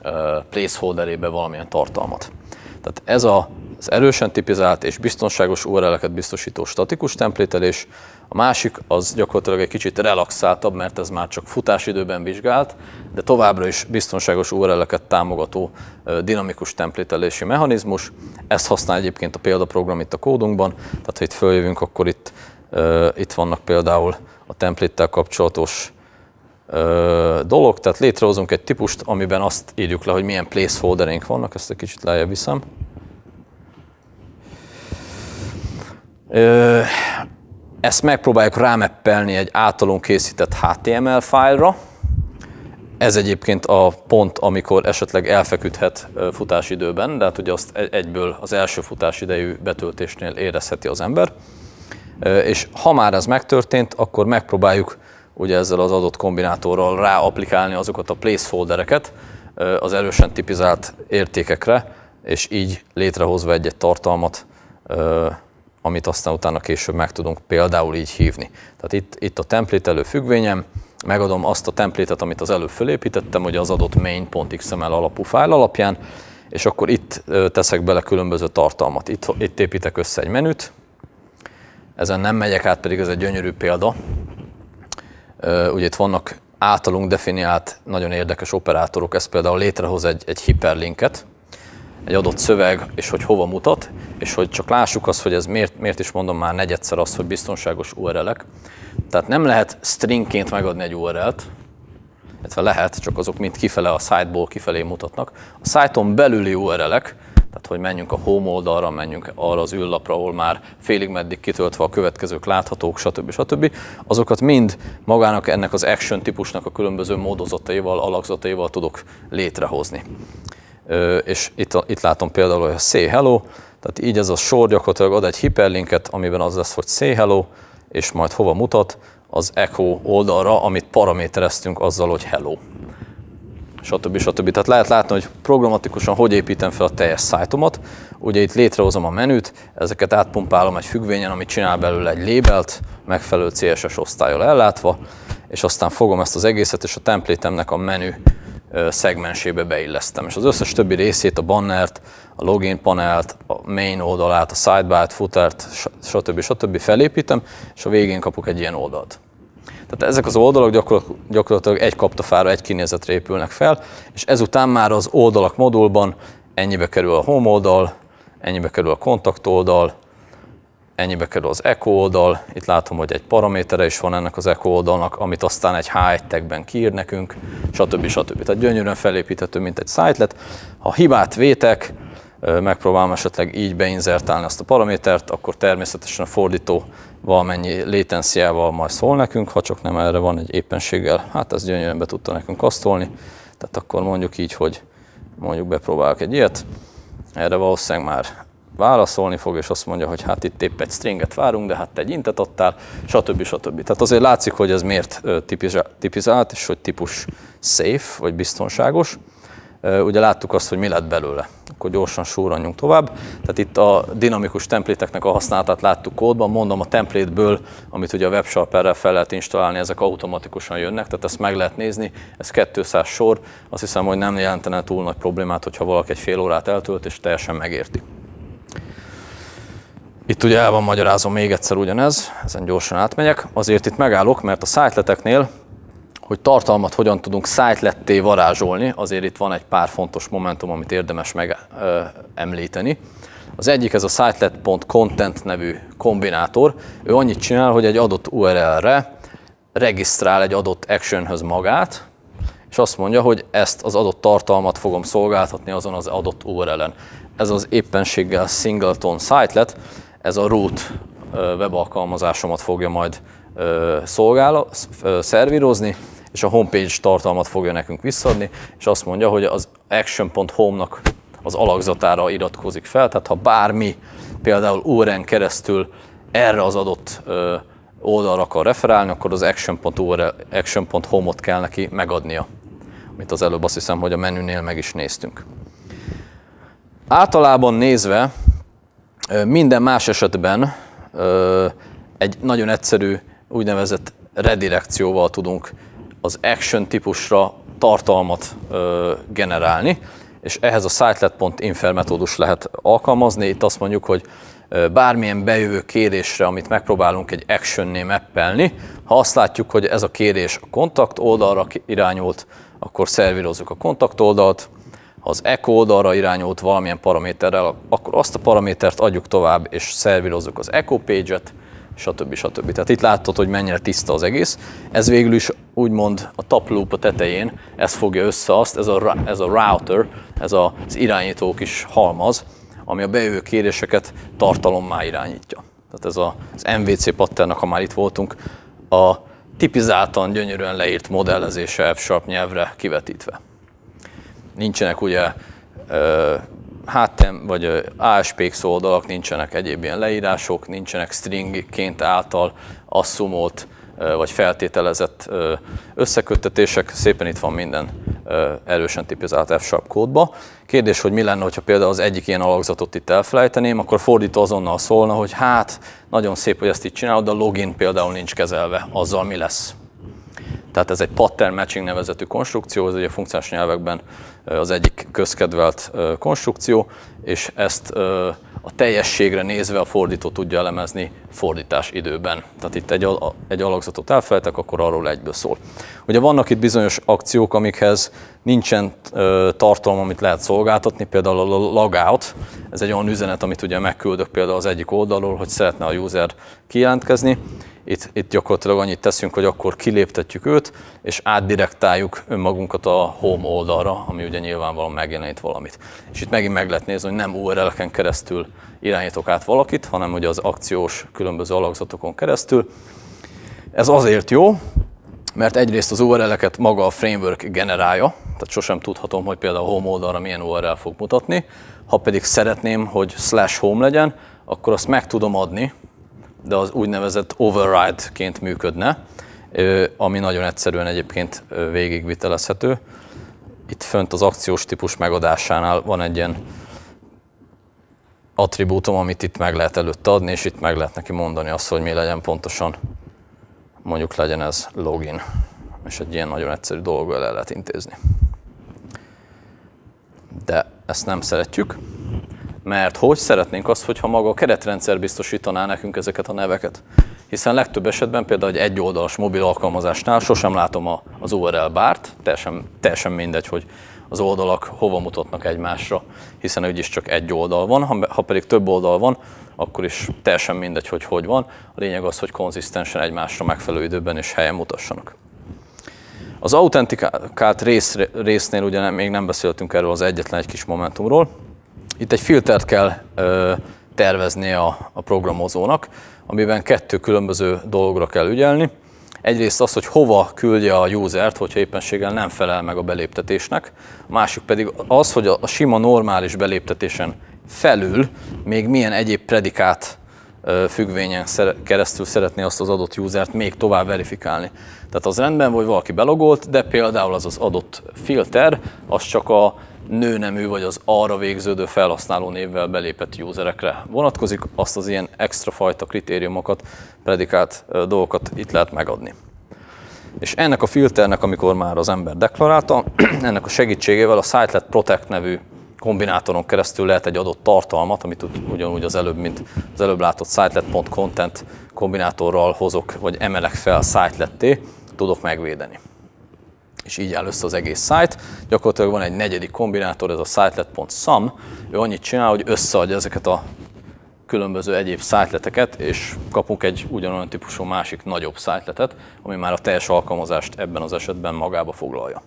[SPEAKER 1] placeholderébe valamilyen tartalmat. Tehát ez a, az erősen tipizált és biztonságos u er el-eket biztosító statikus templételés. A másik az gyakorlatilag egy kicsit relaxáltabb, mert ez már csak futásidőben vizsgált, de továbbra is biztonságos u er el-eket támogató dinamikus templételési mechanizmus. Ezt használ egyébként a példaprogram itt a kódunkban, tehát ha itt följövünk, akkor itt, uh, itt vannak például a templéttel kapcsolatos uh, dolog, tehát létrehozunk egy típust, amiben azt írjuk le, hogy milyen placeholdereink vannak, ezt egy kicsit lejjebb viszem. Uh, Ezt megpróbáljuk rámeppelni egy általunk készített há té em el fájlra. Ez egyébként a pont, amikor esetleg elfeküdhet futásidőben, de hát ugye azt egyből az első futásidejű betöltésnél érezheti az ember. És ha már ez megtörtént, akkor megpróbáljuk ugye ezzel az adott kombinátorral ráapplikálni azokat a placeholdereket az erősen tipizált értékekre, és így létrehozva egy-egy tartalmat, amit aztán utána később meg tudunk például így hívni. Tehát itt, itt a templételő függvényem, megadom azt a templétet, amit az előbb fölépítettem, ugye az adott main.xml alapú fájl alapján, és akkor itt teszek bele különböző tartalmat. Itt, itt építek össze egy menüt, ezen nem megyek át, pedig ez egy gyönyörű példa. Ugye itt vannak általunk definiált nagyon érdekes operátorok, ez például létrehoz egy, egy hiperlinket, egy adott szöveg, és hogy hova mutat, és hogy csak lássuk azt, hogy ez miért, miért is mondom már negyedszer azt, hogy biztonságos u er el-ek. Tehát nem lehet stringként megadni egy u er el-t, illetve lehet, csak azok mind kifele a site-ból kifelé mutatnak. A site-on belüli u er el-ek, tehát hogy menjünk a home oldalra, menjünk arra az űrlapra, ahol már félig meddig kitöltve a következők láthatók, stb. stb. Azokat mind magának ennek az action típusnak a különböző módozataival, alakzataival tudok létrehozni. És itt, itt látom például, hogy a say hello, tehát így ez a sor gyakorlatilag ad egy hiperlinket, amiben az lesz, hogy say hello, és majd hova mutat, az echo oldalra, amit paramétereztünk azzal, hogy hello. Stb. Stb. Tehát lehet látni, hogy programatikusan hogy építem fel a teljes szájtomat. Ugye itt létrehozom a menüt, ezeket átpumpálom egy függvényen, amit csinál belőle egy labelt, megfelelő cé es es osztállyal ellátva, és aztán fogom ezt az egészet, és a templétemnek a menü szegmensébe beillesztem. És az összes többi részét, a bannert, a login panelt, a main oldalát, a sidebar-t, footert, stb. stb. Felépítem, és a végén kapok egy ilyen oldalt. Tehát ezek az oldalak gyakorlatilag egy kaptafára, egy kinézetre épülnek fel, és ezután már az oldalak modulban ennyibe kerül a home oldal, ennyibe kerül a kontakt oldal, ennyibe kerül az echo oldal, itt látom, hogy egy paramétere is van ennek az echo oldalnak, amit aztán egy há egy tagben kiír nekünk, stb. stb. Tehát gyönyörűen felépíthető, mint egy sitelet. Ha hibát vétek, megpróbálom esetleg így beinzertálni azt a paramétert, akkor természetesen a fordító valamennyi latenciával majd szól nekünk, ha csak nem erre van egy éppenséggel, hát ez gyönyörűen be tudta nekünk kasztolni, tehát akkor mondjuk így, hogy mondjuk bepróbálok egy ilyet, erre valószínűleg már válaszolni fog, és azt mondja, hogy hát itt épp egy stringet várunk, de hát te egy intet adtál, stb. stb. Tehát azért látszik, hogy ez miért tipizált, és hogy típus safe, vagy biztonságos. Ugye láttuk azt, hogy mi lett belőle. Akkor gyorsan sorranjunk tovább. Tehát itt a dinamikus templéteknek a használatát láttuk kódban, mondom a templétből, amit ugye a WebSharperrel fel lehet installálni, ezek automatikusan jönnek, tehát ezt meg lehet nézni, ez kétszáz sor, azt hiszem, hogy nem jelentene túl nagy problémát, hogyha valaki egy fél órát eltölt és teljesen megérti. Itt ugye el van magyarázom még egyszer ugyanez, ezen gyorsan átmegyek, azért itt megállok, mert a siteleteknél, hogy tartalmat hogyan tudunk siteletté varázsolni, azért itt van egy pár fontos momentum, amit érdemes megemlíteni. Az egyik ez a sitelet.content nevű kombinátor, ő annyit csinál, hogy egy adott u er el-re regisztrál egy adott actionhöz magát, és azt mondja, hogy ezt az adott tartalmat fogom szolgáltatni azon az adott u er el-en. Ez az éppenséggel singleton sitelet, ez a root webalkalmazásomat fogja majd szolgál, szervírozni, és a homepage tartalmat fogja nekünk visszaadni, és azt mondja, hogy az action.home-nak az alakzatára iratkozik fel, tehát ha bármi például u er el-en keresztül erre az adott oldalra akar referálni, akkor az action.home-ot kell neki megadnia, amit az előbb azt hiszem, hogy a menünél meg is néztünk. Általában nézve minden más esetben egy nagyon egyszerű úgynevezett redirekcióval tudunk az action típusra tartalmat ö, generálni, és ehhez a sitelet.infer metódus lehet alkalmazni. Itt azt mondjuk, hogy bármilyen bejövő kérésre, amit megpróbálunk egy actionné mappelni, ha azt látjuk, hogy ez a kérés a kontakt oldalra irányult, akkor szervírozzuk a kontakt oldalt, ha az echo oldalra irányult valamilyen paraméterrel, akkor azt a paramétert adjuk tovább, és szervírozzuk az echo page-et, stb. stb. Tehát itt látod, hogy mennyire tiszta az egész. Ez végül is úgymond a top loop a tetején, ez fogja össze azt, ez a, ez a router, ez az irányító kis halmaz, ami a bejövő kéréseket tartalommá irányítja. Tehát ez az em vé cé patternnak, ha már itt voltunk, a tipizáltan, gyönyörűen leírt modellezése F-sharp nyelvre kivetítve. Nincsenek ugye háttem vagy á es pé iksz oldalak, nincsenek egyéb ilyen leírások, nincsenek stringként által asszumolt vagy feltételezett összeköttetések, szépen itt van minden erősen tipizált F-sharp kódba. Kérdés, hogy mi lenne, hogyha például az egyik ilyen alakzatot itt elfelejteném, akkor fordító azonnal szólna, hogy hát, nagyon szép, hogy ezt itt csinálod, de a login például nincs kezelve, azzal mi lesz? Tehát ez egy pattern matching nevezetű konstrukció, ez ugye a funkciós nyelvekben az egyik közkedvelt konstrukció, és ezt a teljességre nézve a fordító tudja elemezni fordítás időben. Tehát itt egy, egy alakzatot elfelejtek, akkor arról egyből szól. Ugye vannak itt bizonyos akciók, amikhez nincsen tartalom, amit lehet szolgáltatni, például a logout. Ez egy olyan üzenet, amit ugye megküldök például az egyik oldalról, hogy szeretne a user kijelentkezni. Itt, itt gyakorlatilag annyit teszünk, hogy akkor kiléptetjük őt, és átdirektáljuk önmagunkat a home oldalra, ami ugye nyilvánvalóan megjelenít valamit. És itt megint meg lehet nézni, hogy nem u er el-eken keresztül irányítok át valakit, hanem ugye az akciós különböző alakzatokon keresztül. Ez azért jó, mert egyrészt az u er el-eket maga a framework generálja, tehát sosem tudhatom, hogy például a home oldalra milyen u er el fog mutatni. Ha pedig szeretném, hogy slash home legyen, akkor azt meg tudom adni, de az úgynevezett override-ként működne, ami nagyon egyszerűen egyébként végigvitelezhető. Itt fönt az akciós típus megadásánál van egy ilyen attribútum, amit itt meg lehet előtte adni, és itt meg lehet neki mondani azt, hogy mi legyen pontosan, mondjuk legyen ez login, és egy ilyen nagyon egyszerű dologgal el lehet intézni. De ezt nem szeretjük, mert hogy szeretnénk azt, hogyha maga a keretrendszer biztosítaná nekünk ezeket a neveket. Hiszen legtöbb esetben például egy egyoldalas mobil alkalmazásnál sosem látom az u er el bárt, teljesen, teljesen mindegy, hogy az oldalak hova mutatnak egymásra, hiszen úgyis csak egy oldal van, ha pedig több oldal van, akkor is teljesen mindegy, hogy hogy van. A lényeg az, hogy konzisztensen egymásra megfelelő időben és helyen mutassanak. Az autentikált rész, résznél ugye nem, még nem beszéltünk erről az egyetlen egy kis momentumról. Itt egy filtert kell ö, tervezni a, a programozónak, amiben kettő különböző dologra kell ügyelni. Egyrészt az, hogy hova küldje a usert, hogyha éppenséggel nem felel meg a beléptetésnek. A másik pedig az, hogy a, a sima normális beléptetésen felül még milyen egyéb predikát ö, függvényen szere, keresztül szeretné azt az adott usert még tovább verifikálni. Tehát az rendben, hogy valaki belogolt, de például az az adott filter, az csak a nőnemű vagy az arra végződő felhasználó névvel belépett userekre vonatkozik, azt az ilyen extra fajta kritériumokat, predikált dolgokat itt lehet megadni. És ennek a filternek, amikor már az ember deklarálta, ennek a segítségével a Sitelet Protect nevű kombinátoron keresztül lehet egy adott tartalmat, amit ugyanúgy az előbb, mint az előbb látott sitelet.content kombinátorral hozok, vagy emelek fel Siteletté, tudok megvédeni. És így áll össze az egész site. Gyakorlatilag van egy negyedik kombinátor, ez a sitelet.sum. Ő annyit csinál, hogy összeadja ezeket a különböző egyéb siteleteket, és kapunk egy ugyanolyan típusú másik nagyobb siteletet, ami már a teljes alkalmazást ebben az esetben magába foglalja.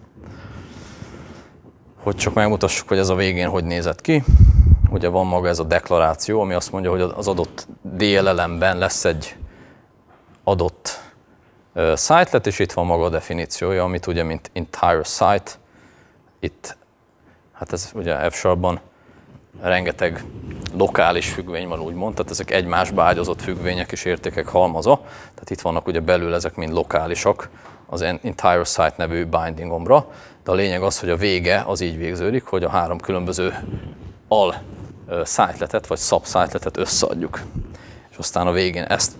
[SPEAKER 1] Hogy csak megmutassuk, hogy ez a végén hogy nézett ki. Ugye van maga ez a deklaráció, ami azt mondja, hogy az adott dé el el-ben lesz egy adott sitelet, és itt van maga a definíciója, amit ugye mint entire site, itt, hát ez ugye F-sharpban rengeteg lokális függvény van úgymond, tehát ezek egymásba ágyazott függvények és értékek halmaza, tehát itt vannak ugye belül ezek mind lokálisak az entire site nevű bindingomra, de a lényeg az, hogy a vége az így végződik, hogy a három különböző al siteletet vagy sub siteletet összeadjuk, és aztán a végén ezt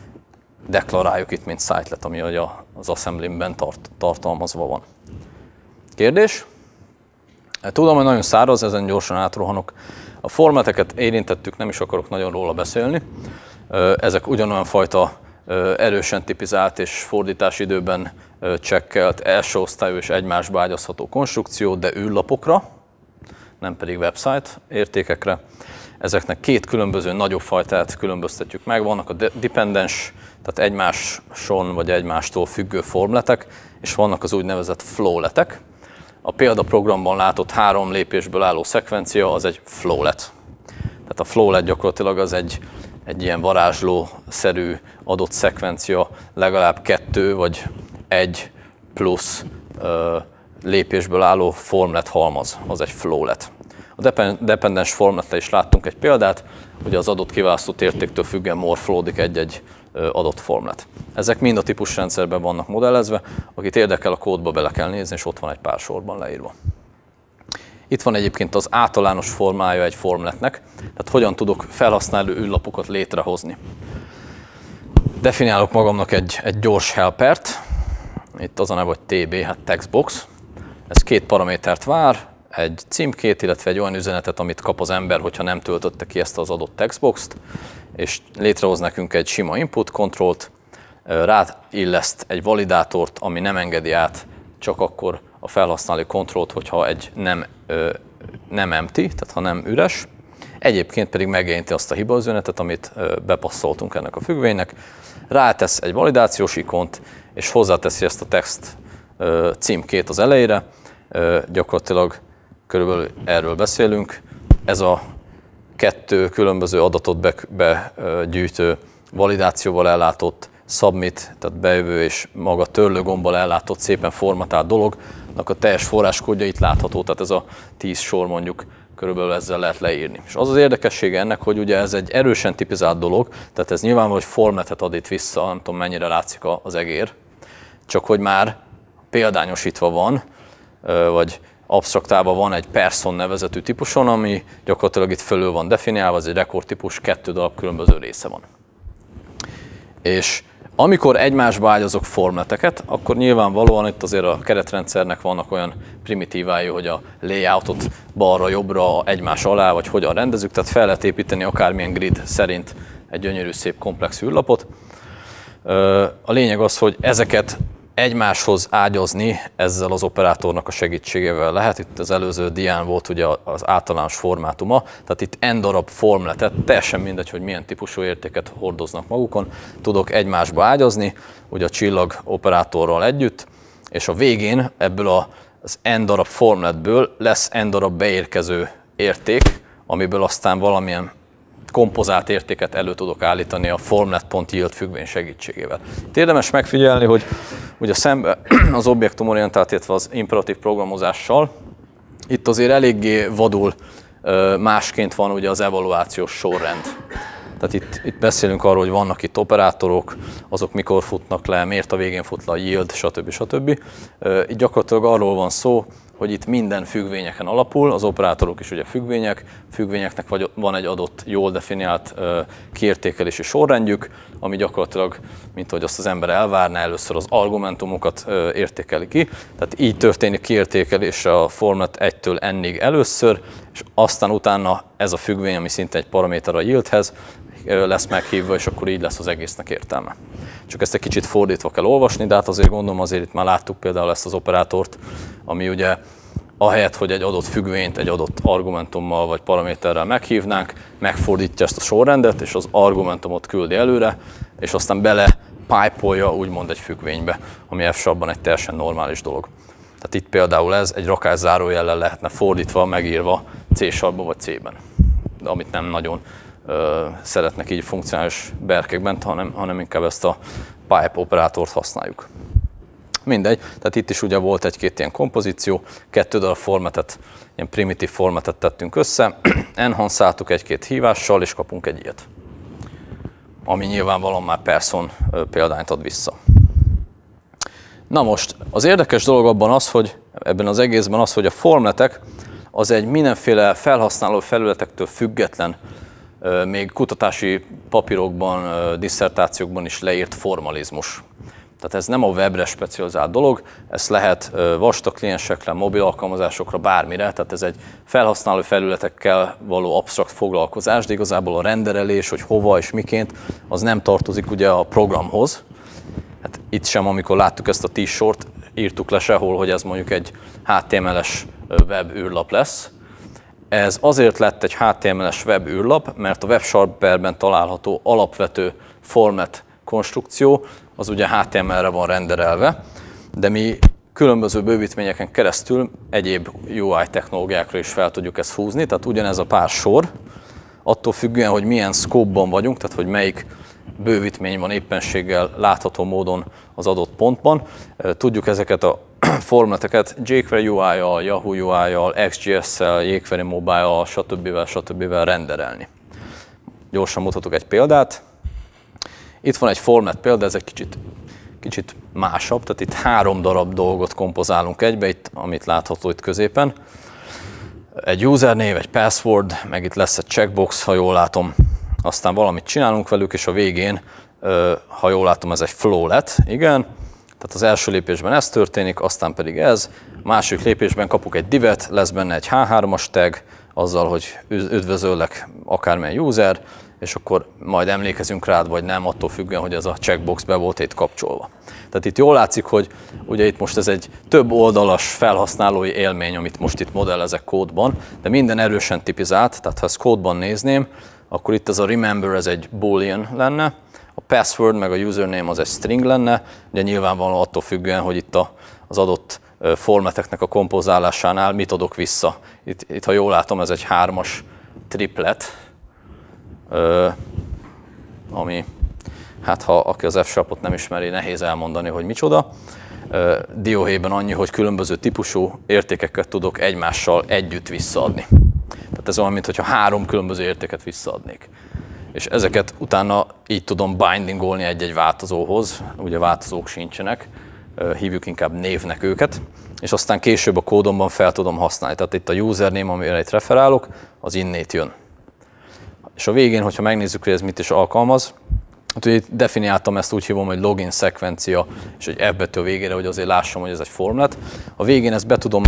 [SPEAKER 1] deklaráljuk itt, mint sitelet, ami az assembly-ben tart, tartalmazva van. Kérdés? Tudom, hogy nagyon száraz, ezen gyorsan átrohanok. A formateket érintettük, nem is akarok nagyon róla beszélni. Ezek ugyanolyan fajta erősen tipizált és fordítási időben csekkelt első osztályú és egymásba ágyazható konstrukció, de űrlapokra, nem pedig website értékekre. Ezeknek két különböző nagyobb fajtát különböztetjük meg. Vannak a dependens, tehát egymáson vagy egymástól függő formletek, és vannak az úgynevezett flowletek. A példaprogramban látott három lépésből álló szekvencia az egy flowlet. Tehát a flowlet gyakorlatilag az egy, egy ilyen varázslószerű adott szekvencia, legalább kettő vagy egy plusz ö, lépésből álló formlet halmaz, az egy flowlet. A dependens formletre is láttunk egy példát, ugye az adott kiválasztott értéktől függően morflódik egy-egy adott formlet. Ezek mind a típusrendszerben vannak modellezve, akit érdekel, a kódba bele kell nézni, és ott van egy pár sorban leírva. Itt van egyébként az általános formája egy formletnek, tehát hogyan tudok felhasználó űrlapokat létrehozni. Definiálok magamnak egy, egy gyors helpert, itt az a neve, hogy té bé, hát textbox. Ez két paramétert vár, egy címkét, illetve egy olyan üzenetet, amit kap az ember, hogyha nem töltötte ki ezt az adott textboxt, és létrehoz nekünk egy sima input controlt, ráilleszt egy validátort, ami nem engedi át csak akkor a felhasználói kontrollt, hogyha egy nem, nem empty, tehát ha nem üres. Egyébként pedig megjelenti azt a hibaüzenetet, amit bepasszoltunk ennek a függvénynek, rátesz egy validációs ikont, és hozzáteszi ezt a text címkét az elejére. Gyakorlatilag körülbelül erről beszélünk. Ez a kettő különböző adatot begyűjtő, validációval ellátott, submit, tehát bejövő és maga törlőgombbal ellátott, szépen formatált dolognak a teljes forráskódja itt látható, tehát ez a tíz sor mondjuk körülbelül ezzel lehet leírni. És az az érdekessége ennek, hogy ugye ez egy erősen tipizált dolog, tehát ez nyilvánvaló, hogy formatet ad itt vissza, nem tudom mennyire látszik az egér, csak hogy már példányosítva van, vagy absztraktálva van egy person nevezetű típuson, ami gyakorlatilag itt fölül van definiálva, ez egy rekordtípus, kettő darab különböző része van. És amikor egymásba ágyazok formleteket, akkor nyilvánvalóan itt azért a keretrendszernek vannak olyan primitívái, hogy a layoutot balra-jobbra, egymás alá, vagy hogyan rendezzük, tehát fel lehet építeni akármilyen grid szerint egy gyönyörű, szép, komplex űrlapot. A lényeg az, hogy ezeket egymáshoz ágyazni ezzel az operátornak a segítségével lehet. Itt az előző dián volt ugye az általános formátuma, tehát itt n darab formletet, teljesen mindegy, hogy milyen típusú értéket hordoznak magukon, tudok egymásba ágyazni, ugye a csillag operátorral együtt, és a végén ebből az n darab formletből lesz n darab beérkező érték, amiből aztán valamilyen kompozált értéket elő tudok állítani a formlet.yield függvény segítségével. Itt érdemes megfigyelni, hogy ugye szembe az objektumorientált, illetve az imperatív programozással, itt azért eléggé vadul másként van ugye az evaluációs sorrend. Tehát itt, itt beszélünk arról, hogy vannak itt operátorok, azok mikor futnak le, miért a végén fut le a yield, stb. stb. Itt gyakorlatilag arról van szó, hogy itt minden függvényeken alapul, az operátorok is ugye függvények, függvényeknek vagy van egy adott, jól definiált kiértékelési sorrendjük, ami gyakorlatilag, mint ahogy azt az ember elvárná, először az argumentumokat értékeli ki. Tehát így történik kiértékelés a format egytől n-ig először, és aztán utána ez a függvény, ami szinte egy paraméter a yieldhez, lesz meghívva, és akkor így lesz az egésznek értelme. Csak ezt egy kicsit fordítva kell olvasni, de hát azért gondolom, azért itt már láttuk például ezt az operátort, ami ugye ahelyett, hogy egy adott függvényt egy adott argumentummal vagy paraméterrel meghívnánk, megfordítja ezt a sorrendet, és az argumentumot küldi előre, és aztán bele pipe-olja úgymond egy függvénybe, ami F-sharpban egy teljesen normális dolog. Tehát itt például ez egy rakás zárójellel lehetne fordítva, megírva C-sharpban vagy C-ben, de amit nem nagyon Ö, szeretnek így funkcionális berkekben, hanem, hanem inkább ezt a pipe operátort használjuk. Mindegy, tehát itt is ugye volt egy-két ilyen kompozíció, kettő darab formatet, ilyen primitív formatet tettünk össze, enhanszáltuk egy-két hívással, és kapunk egy ilyet, ami nyilvánvalóan már person példányt ad vissza. Na most, az érdekes dolog abban az, hogy ebben az egészben az, hogy a formletek az egy mindenféle felhasználó felületektől független, még kutatási papírokban, disszertációkban is leírt formalizmus. Tehát ez nem a webre specializált dolog, ez lehet vastag kliensekre, mobil alkalmazásokra, bármire, tehát ez egy felhasználó felületekkel való absztrakt foglalkozás, de igazából a renderelés, hogy hova és miként, az nem tartozik ugye a programhoz. Hát itt sem, amikor láttuk ezt a T-sort, írtuk le sehol, hogy ez mondjuk egy há té em el-es web űrlap lesz. Ez azért lett egy há té em el-es web űrlap, mert a WebSharperben található alapvető format konstrukció, az ugye há té em el-re van renderelve, de mi különböző bővítményeken keresztül egyéb u i technológiákra is fel tudjuk ezt húzni, tehát ugyanez a pár sor, attól függően, hogy milyen scope-ban vagyunk, tehát hogy melyik bővítmény van éppenséggel látható módon az adott pontban, tudjuk ezeket a formateket jQuery u i-jal, Yahoo u i-jal, X J S-szel, jQuery Mobile-jal, stb. stb. renderelni. Gyorsan mutatok egy példát. Itt van egy format példa, ez egy kicsit, kicsit másabb, tehát itt három darab dolgot kompozálunk egybe, itt, amit látható itt középen. Egy username, egy password, meg itt lesz egy checkbox, ha jól látom. Aztán valamit csinálunk velük, és a végén, ha jól látom, ez egy flow lett, igen. Tehát az első lépésben ez történik, aztán pedig ez. A második lépésben kapok egy divet, lesz benne egy há hármas tag, azzal, hogy üdvözöllek akármilyen user, és akkor majd emlékezünk rád, vagy nem, attól függően, hogy ez a checkbox be volt itt kapcsolva. Tehát itt jól látszik, hogy ugye itt most ez egy több oldalas felhasználói élmény, amit most itt modellezek kódban, de minden erősen tipizált, tehát ha ezt kódban nézném, akkor itt ez a remember, ez egy boolean lenne, a password meg a username az egy string lenne, ugye nyilvánvalóan attól függően, hogy itt a, az adott formateknek a kompozálásánál mit adok vissza. Itt, itt ha jól látom, ez egy hármas triplet, ami, hát ha aki az F-sharpot nem ismeri, nehéz elmondani, hogy micsoda. Dióhéjban annyi, hogy különböző típusú értékeket tudok egymással együtt visszaadni. Tehát ez olyan, mintha három különböző értéket visszaadnék. És ezeket utána így tudom bindingolni egy-egy változóhoz, ugye változók sincsenek, hívjuk inkább névnek őket, és aztán később a kódomban fel tudom használni. Tehát itt a username, amire itt referálok, az innét jön. És a végén, hogyha megnézzük, hogy ez mit is alkalmaz, hát ugye itt definiáltam ezt, úgy hívom, hogy login szekvencia, és egy F betű a végére, hogy azért lássam, hogy ez egy formlet. A végén ezt be tudom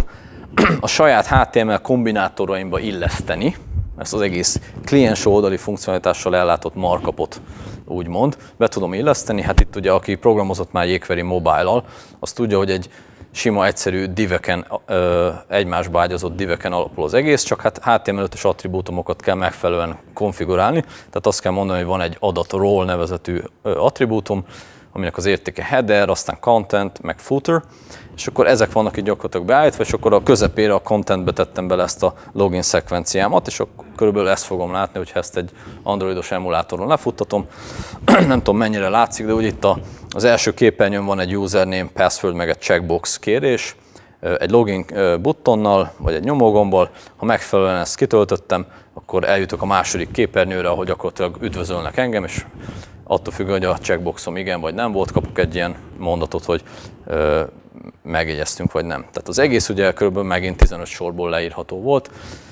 [SPEAKER 1] a saját há té em el kombinátoraimba illeszteni, ezt az egész kliens oldali funkcionalitással ellátott markupot úgymond be tudom illeszteni. Hát itt ugye, aki programozott már jQuery Mobile-al, az tudja, hogy egy sima, egyszerű diveken, egymásba ágyazott diveken alapul az egész, csak hát há té em el ötös attribútumokat kell megfelelően konfigurálni. Tehát azt kell mondani, hogy van egy adat role nevezetű attribútum, aminek az értéke header, aztán content, meg footer, és akkor ezek vannak itt gyakorlatilag beállítva, és akkor a közepére a contentbe tettem bele ezt a login szekvenciámat, és akkor körülbelül ezt fogom látni, hogyha ezt egy androidos emulátoron lefuttatom. Nem tudom, mennyire látszik, de úgy itt a, az első képernyőn van egy username, password, meg egy checkbox kérés, egy login buttonnal, vagy egy nyomógombbal. Ha megfelelően ezt kitöltöttem, akkor eljutok a második képernyőre, ahol gyakorlatilag üdvözölnek engem, és attól függ, hogy a checkboxom igen vagy nem volt, kapok egy ilyen mondatot, hogy ö, megjegyeztünk vagy nem. Tehát az egész ugye kb. Megint tizenöt sorból leírható volt.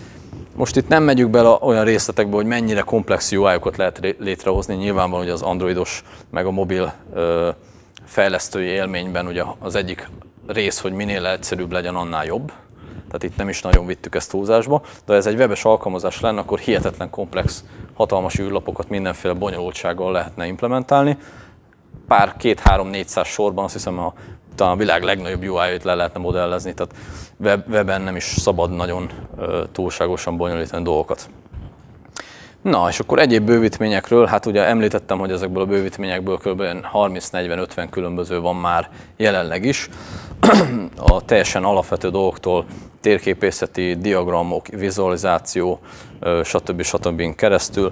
[SPEAKER 1] Most itt nem megyünk bele olyan részletekbe, hogy mennyire komplex u i-okat lehet létrehozni. Nyilvánvalóan, hogy az androidos meg a mobil ö, fejlesztői élményben ugye az egyik rész, hogy minél egyszerűbb legyen, annál jobb. Tehát itt nem is nagyon vittük ezt túlzásba, de ha ez egy webes alkalmazás lenne, akkor hihetetlen komplex, hatalmas űrlapokat mindenféle bonyolultsággal lehetne implementálni. Pár két-három-négyszáz sorban azt hiszem, a, talán a világ legnagyobb u i-t le lehetne modellezni, tehát web, weben nem is szabad nagyon ö, túlságosan bonyolítani dolgokat. Na, és akkor egyéb bővítményekről, hát ugye említettem, hogy ezekből a bővítményekből kb. harminc-negyven-ötven különböző van már jelenleg is. A teljesen alapvető dolgoktól térképészeti, diagramok, vizualizáció, stb. stb. Keresztül.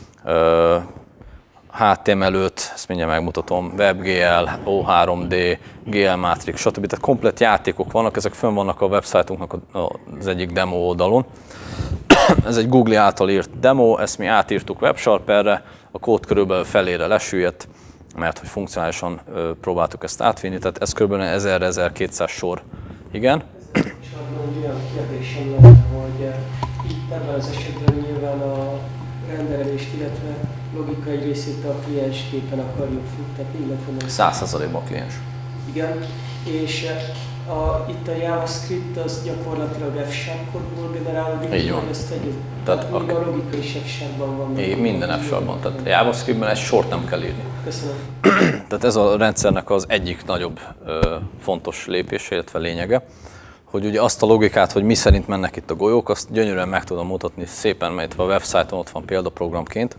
[SPEAKER 1] há té em el öt, ezt mindjárt megmutatom, WebGL, o három dé, gé el Matrix, stb. Tehát komplett játékok vannak, ezek fönn vannak a websájtunknak az egyik demo oldalon. Ez egy Google által írt demo, ezt mi átírtuk WebSharperre, a kód körülbelül felére lesüllyedt, mert hogy funkcionálisan ö, próbáltuk ezt átvinni, tehát ez kb. ezer-ezerkétszáz sor. Igen?
[SPEAKER 2] És abban olyan kérdésem lenne, hogy itt ebben az esetben nyilván a rendelést, illetve logikai részét a kliensképen akarjuk futtatni, illetve
[SPEAKER 1] száz százalékban kliens.
[SPEAKER 2] Igen, és a, itt a JavaScript az gyakorlatilag F-sharp kódból generálódik,
[SPEAKER 1] így van.
[SPEAKER 2] Ezt egy,
[SPEAKER 1] tehát
[SPEAKER 2] a, a logika is F-sharpban van.
[SPEAKER 1] É, minden F-sharpban, tehát JavaScriptben egy sort nem kell írni.
[SPEAKER 2] Köszönöm.
[SPEAKER 1] Tehát ez a rendszernek az egyik nagyobb ö, fontos lépése, illetve lényege, hogy ugye azt a logikát, hogy mi szerint mennek itt a golyók, azt gyönyörűen meg tudom mutatni szépen, mert a websájton ott van példaprogramként.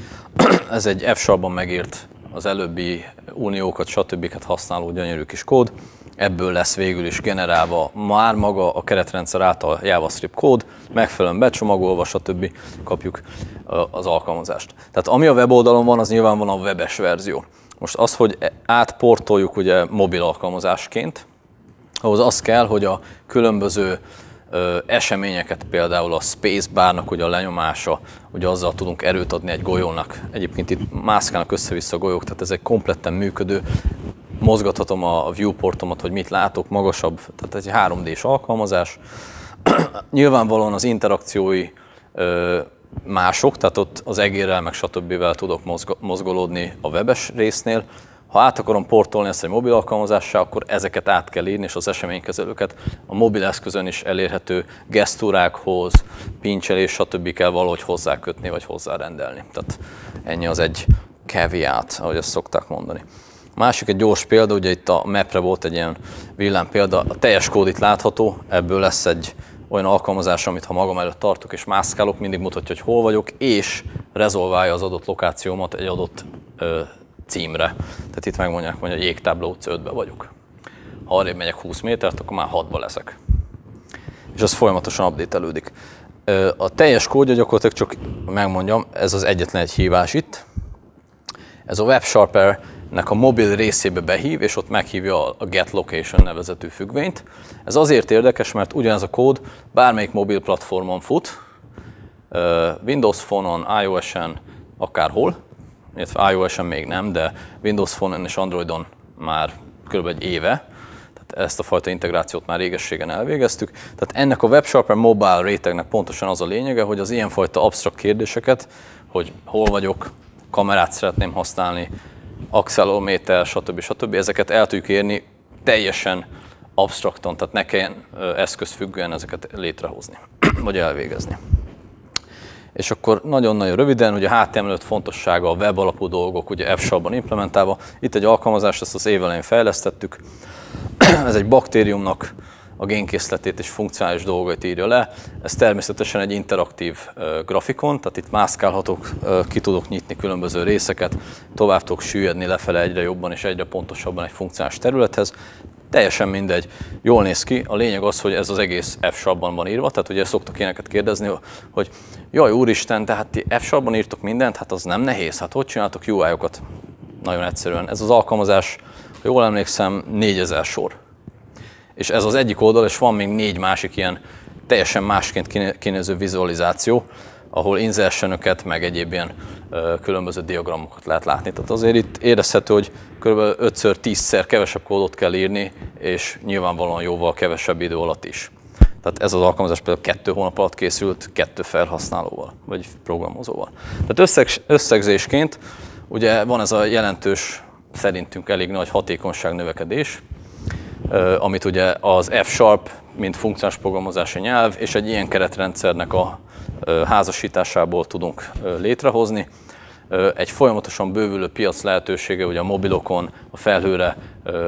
[SPEAKER 1] Ez egy F-sharpban megírt az előbbi uniókat, stb. Használó gyönyörű kis kód. Ebből lesz végül is generálva már maga a keretrendszer által JavaScript kód, megfelelően becsomagolva, stb. Kapjuk az alkalmazást. Tehát ami a weboldalon van, az nyilván van a webes verzió. Most az, hogy átportoljuk ugye mobil alkalmazásként, ahhoz az kell, hogy a különböző ö, eseményeket, például a spacebarnak ugye a lenyomása, ugye azzal tudunk erőt adni egy golyónak. Egyébként itt mászkálnak össze-vissza a golyók, tehát ez egy kompletten működő, mozgathatom a viewportomat, hogy mit látok, magasabb, tehát egy három dés alkalmazás. Nyilvánvalóan az interakciói ö, mások, tehát ott az egérrel, meg stb. Tudok mozgolódni a webes résznél. Ha át akarom portolni ezt egy mobil alkalmazással, akkor ezeket át kell írni, és az eseménykezelőket a mobil eszközön is elérhető gesztúrákhoz, pincselés, stb. Kell valahogy hozzákötni, vagy hozzárendelni. Tehát ennyi az egy caveat, ahogy ezt szokták mondani. Másik egy gyors példa, ugye itt a mapre volt egy ilyen villám példa, a teljes kód itt látható, ebből lesz egy olyan alkalmazás, amit ha magam előtt tartok és mászkálok, mindig mutatja, hogy hol vagyok, és rezolválja az adott lokációmat egy adott ö, címre. Tehát itt megmondják, hogy a Jégtábla utca ötben vagyok. Ha arrébb megyek húsz métert, akkor már hatba leszek. És az folyamatosan update-elődik. A teljes kódja gyakorlatilag csak, megmondjam, ez az egyetlen egy hívás itt. Ez a WebSharper-nek a mobil részébe behív, és ott meghívja a getLocation nevezetű függvényt. Ez azért érdekes, mert ugyanez a kód bármelyik mobil platformon fut, Windows Phone-on, iOS-en, akárhol, illetve iOS-en még nem, de Windows Phone-on és Androidon már kb. Egy éve. Tehát ezt a fajta integrációt már régességen elvégeztük. Tehát ennek a WebSharper mobile rétegnek pontosan az a lényege, hogy az ilyenfajta absztrakt kérdéseket, hogy hol vagyok, kamerát szeretném használni, accelerométer, stb. stb. Ezeket el tudjuk érni teljesen absztraktan, tehát ne kelljen eszközfüggően ezeket létrehozni, vagy elvégezni. És akkor nagyon-nagyon röviden, ugye a há té em el öt fontossága, a web alapú dolgok, ugye F-sharpban implementálva. Itt egy alkalmazást, ezt az év elején fejlesztettük. Ez egy baktériumnak a génkészletét és funkcionális dolgait írja le. Ez természetesen egy interaktív grafikon, tehát itt mászkálhatok, ki tudok nyitni különböző részeket, tovább tudok süllyedni lefele egyre jobban és egyre pontosabban egy funkcionális területhez. Teljesen mindegy, jól néz ki, a lényeg az, hogy ez az egész F-sharpban van írva, tehát ugye szoktak ilyeneket kérdezni, hogy jaj úristen, tehát ti F-sharpban írtok mindent, hát az nem nehéz, hát hogy csináltok u i-okat? Nagyon egyszerűen. Ez az alkalmazás, ha jól emlékszem, négyezer sor. És ez az egyik oldal, és van még négy másik ilyen teljesen másként kinéző vizualizáció, ahol insertionöket, meg egyéb ilyen ö, különböző diagramokat lehet látni. Tehát azért itt érezhető, hogy kb. ötször tízszer kevesebb kódot kell írni, és nyilvánvalóan jóval kevesebb idő alatt is. Tehát ez az alkalmazás például kettő hónap alatt készült kettő felhasználóval, vagy programozóval. Tehát összeg, összegzésként ugye van ez a jelentős, szerintünk elég nagy hatékonyság növekedés, amit ugye az F-sharp, mint funkciós programozási nyelv, és egy ilyen keretrendszernek a házasításából tudunk létrehozni. Egy folyamatosan bővülő piac lehetősége, ugye a mobilokon, a felhőre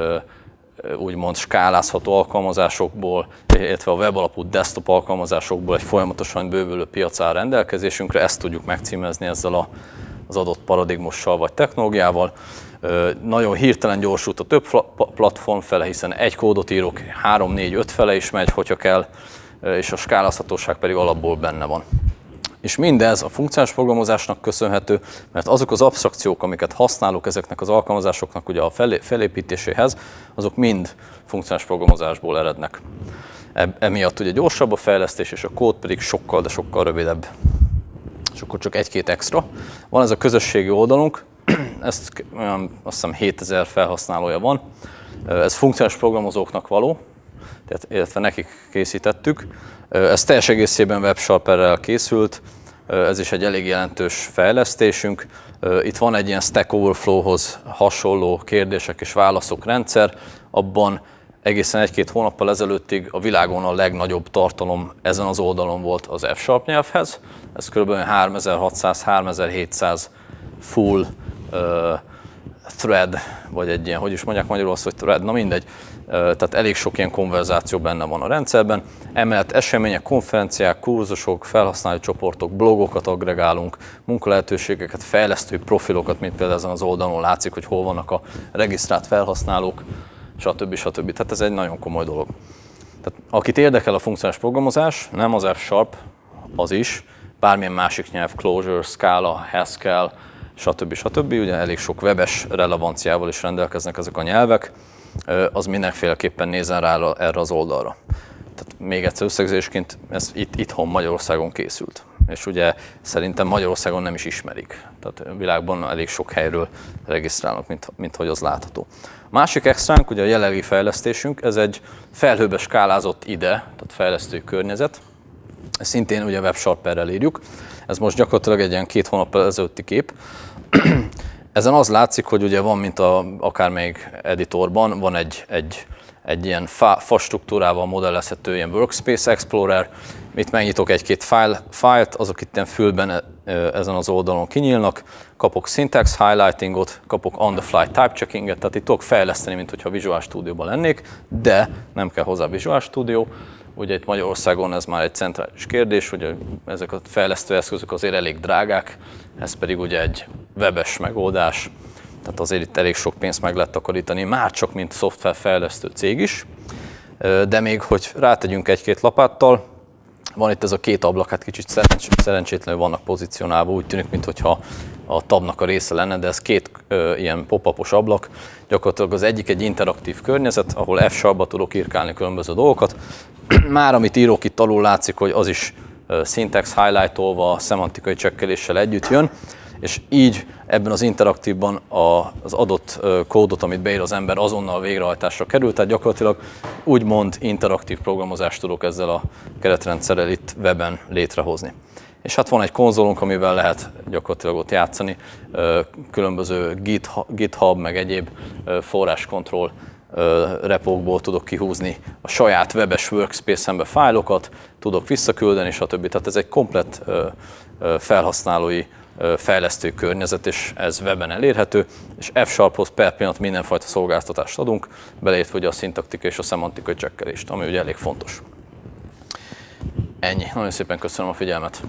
[SPEAKER 1] úgymond skálázható alkalmazásokból, illetve a web alapú desktop alkalmazásokból egy folyamatosan bővülő piac áll rendelkezésünkre, ezt tudjuk megcímezni ezzel a, az adott paradigmussal vagy technológiával. Nagyon hirtelen gyorsult a több platform fele, hiszen egy kódot írok, három, négy, öt fele is megy, hogyha kell, és a skálázhatóság pedig alapból benne van. És mindez a funkciós programozásnak köszönhető, mert azok az absztrakciók, amiket használok ezeknek az alkalmazásoknak ugye a felépítéséhez, azok mind funkciós programozásból erednek. Emiatt ugye gyorsabb a fejlesztés, és a kód pedig sokkal, de sokkal rövidebb. És akkor csak egy-két extra. Van ez a közösségi oldalunk, ezt olyan, azt hiszem hétezer felhasználója van. Ez funkciós programozóknak való, tehát, illetve nekik készítettük. Ez teljes egészében WebSharperrel készült, ez is egy elég jelentős fejlesztésünk. Itt van egy ilyen Stack Overflow-hoz hasonló kérdések és válaszok rendszer, abban egészen egy-két hónappal ezelőttig a világon a legnagyobb tartalom ezen az oldalon volt az F-sharp nyelvhez. Ez kb. háromezer-hatszáz-háromezer-hétszáz full uh, thread, vagy egy ilyen, hogy is mondják magyarul azt, hogy thread, na mindegy. Uh, tehát elég sok ilyen konverzáció benne van a rendszerben. Emellett események, konferenciák, kurzusok, felhasználói csoportok, blogokat aggregálunk, munkalehetőségeket, fejlesztői profilokat, mint például ezen az oldalon látszik, hogy hol vannak a regisztrált felhasználók, stb. stb. Tehát ez egy nagyon komoly dolog. Tehát, akit érdekel a funkcionális programozás, nem az F-sharp, az is, bármilyen másik nyelv, Clojure, Scala, Haskell, stb. stb. Ugye elég sok webes relevanciával is rendelkeznek ezek a nyelvek, az mindenféleképpen nézzen rá erre az oldalra. Tehát még egyszer összegzésként ez itt, itthon Magyarországon készült. És ugye szerintem Magyarországon nem is ismerik. Tehát a világban elég sok helyről regisztrálnak, mint, mint hogy az látható. A másik extránk, ugye a jelenlegi fejlesztésünk, ez egy felhőbe skálázott ide, tehát fejlesztői környezet. Ezt szintén ugye WebSharperrel írjuk. Ez most gyakorlatilag egy ilyen két hónappal ezelőtti kép. Ezen az látszik, hogy ugye van, mint a, akármelyik editorban, van egy, egy, egy ilyen fa, fa struktúrával modellezhető ilyen Workspace Explorer. Itt megnyitok egy-két file, fájlt, azok itt fülben ezen az oldalon kinyílnak, kapok syntax highlightingot, kapok on the fly type checkinget, tehát itt tudok fejleszteni, mint hogyha Visual Studio-ban lennék, de nem kell hozzá Visual Studio. Ugye itt Magyarországon ez már egy centrális kérdés, hogy ezek a fejlesztő eszközök azért elég drágák, ez pedig ugye egy webes megoldás, tehát azért itt elég sok pénzt meg lehet takarítani, már csak mint szoftverfejlesztő cég is, de még hogy rátegyünk egy-két lapáttal, van itt ez a két ablak, hát kicsit szerencs szerencsétlenül vannak pozícionálva, úgy tűnik, mintha a tabnak a része lenne, de ez két ö, ilyen pop-upos ablak. Gyakorlatilag az egyik egy interaktív környezet, ahol F-sharpba tudok írkálni különböző dolgokat. Már amit írok itt alul látszik, hogy az is ö, syntax highlightolva, szemantikai csekkeléssel együtt jön, és így ebben az interaktívban a, az adott ö, kódot, amit beír az ember, azonnal végrehajtásra kerül, tehát gyakorlatilag úgymond interaktív programozást tudok ezzel a keretrendszerrel itt weben létrehozni. És hát van egy konzolunk, amivel lehet gyakorlatilag ott játszani, ö, különböző GitHub, meg egyéb ö, forráskontroll repókból tudok kihúzni a saját webes workspace-embe fájlokat, tudok visszaküldeni, stb. Tehát ez egy komplett ö, ö, felhasználói fejlesztő környezet, és ez weben elérhető, és F-sharphoz per pillanat mindenfajta szolgáltatást adunk, beleértve ugye a szintaktikai és a szemantikai csekkelést, ami ugye elég fontos. Ennyi. Nagyon szépen köszönöm a figyelmet.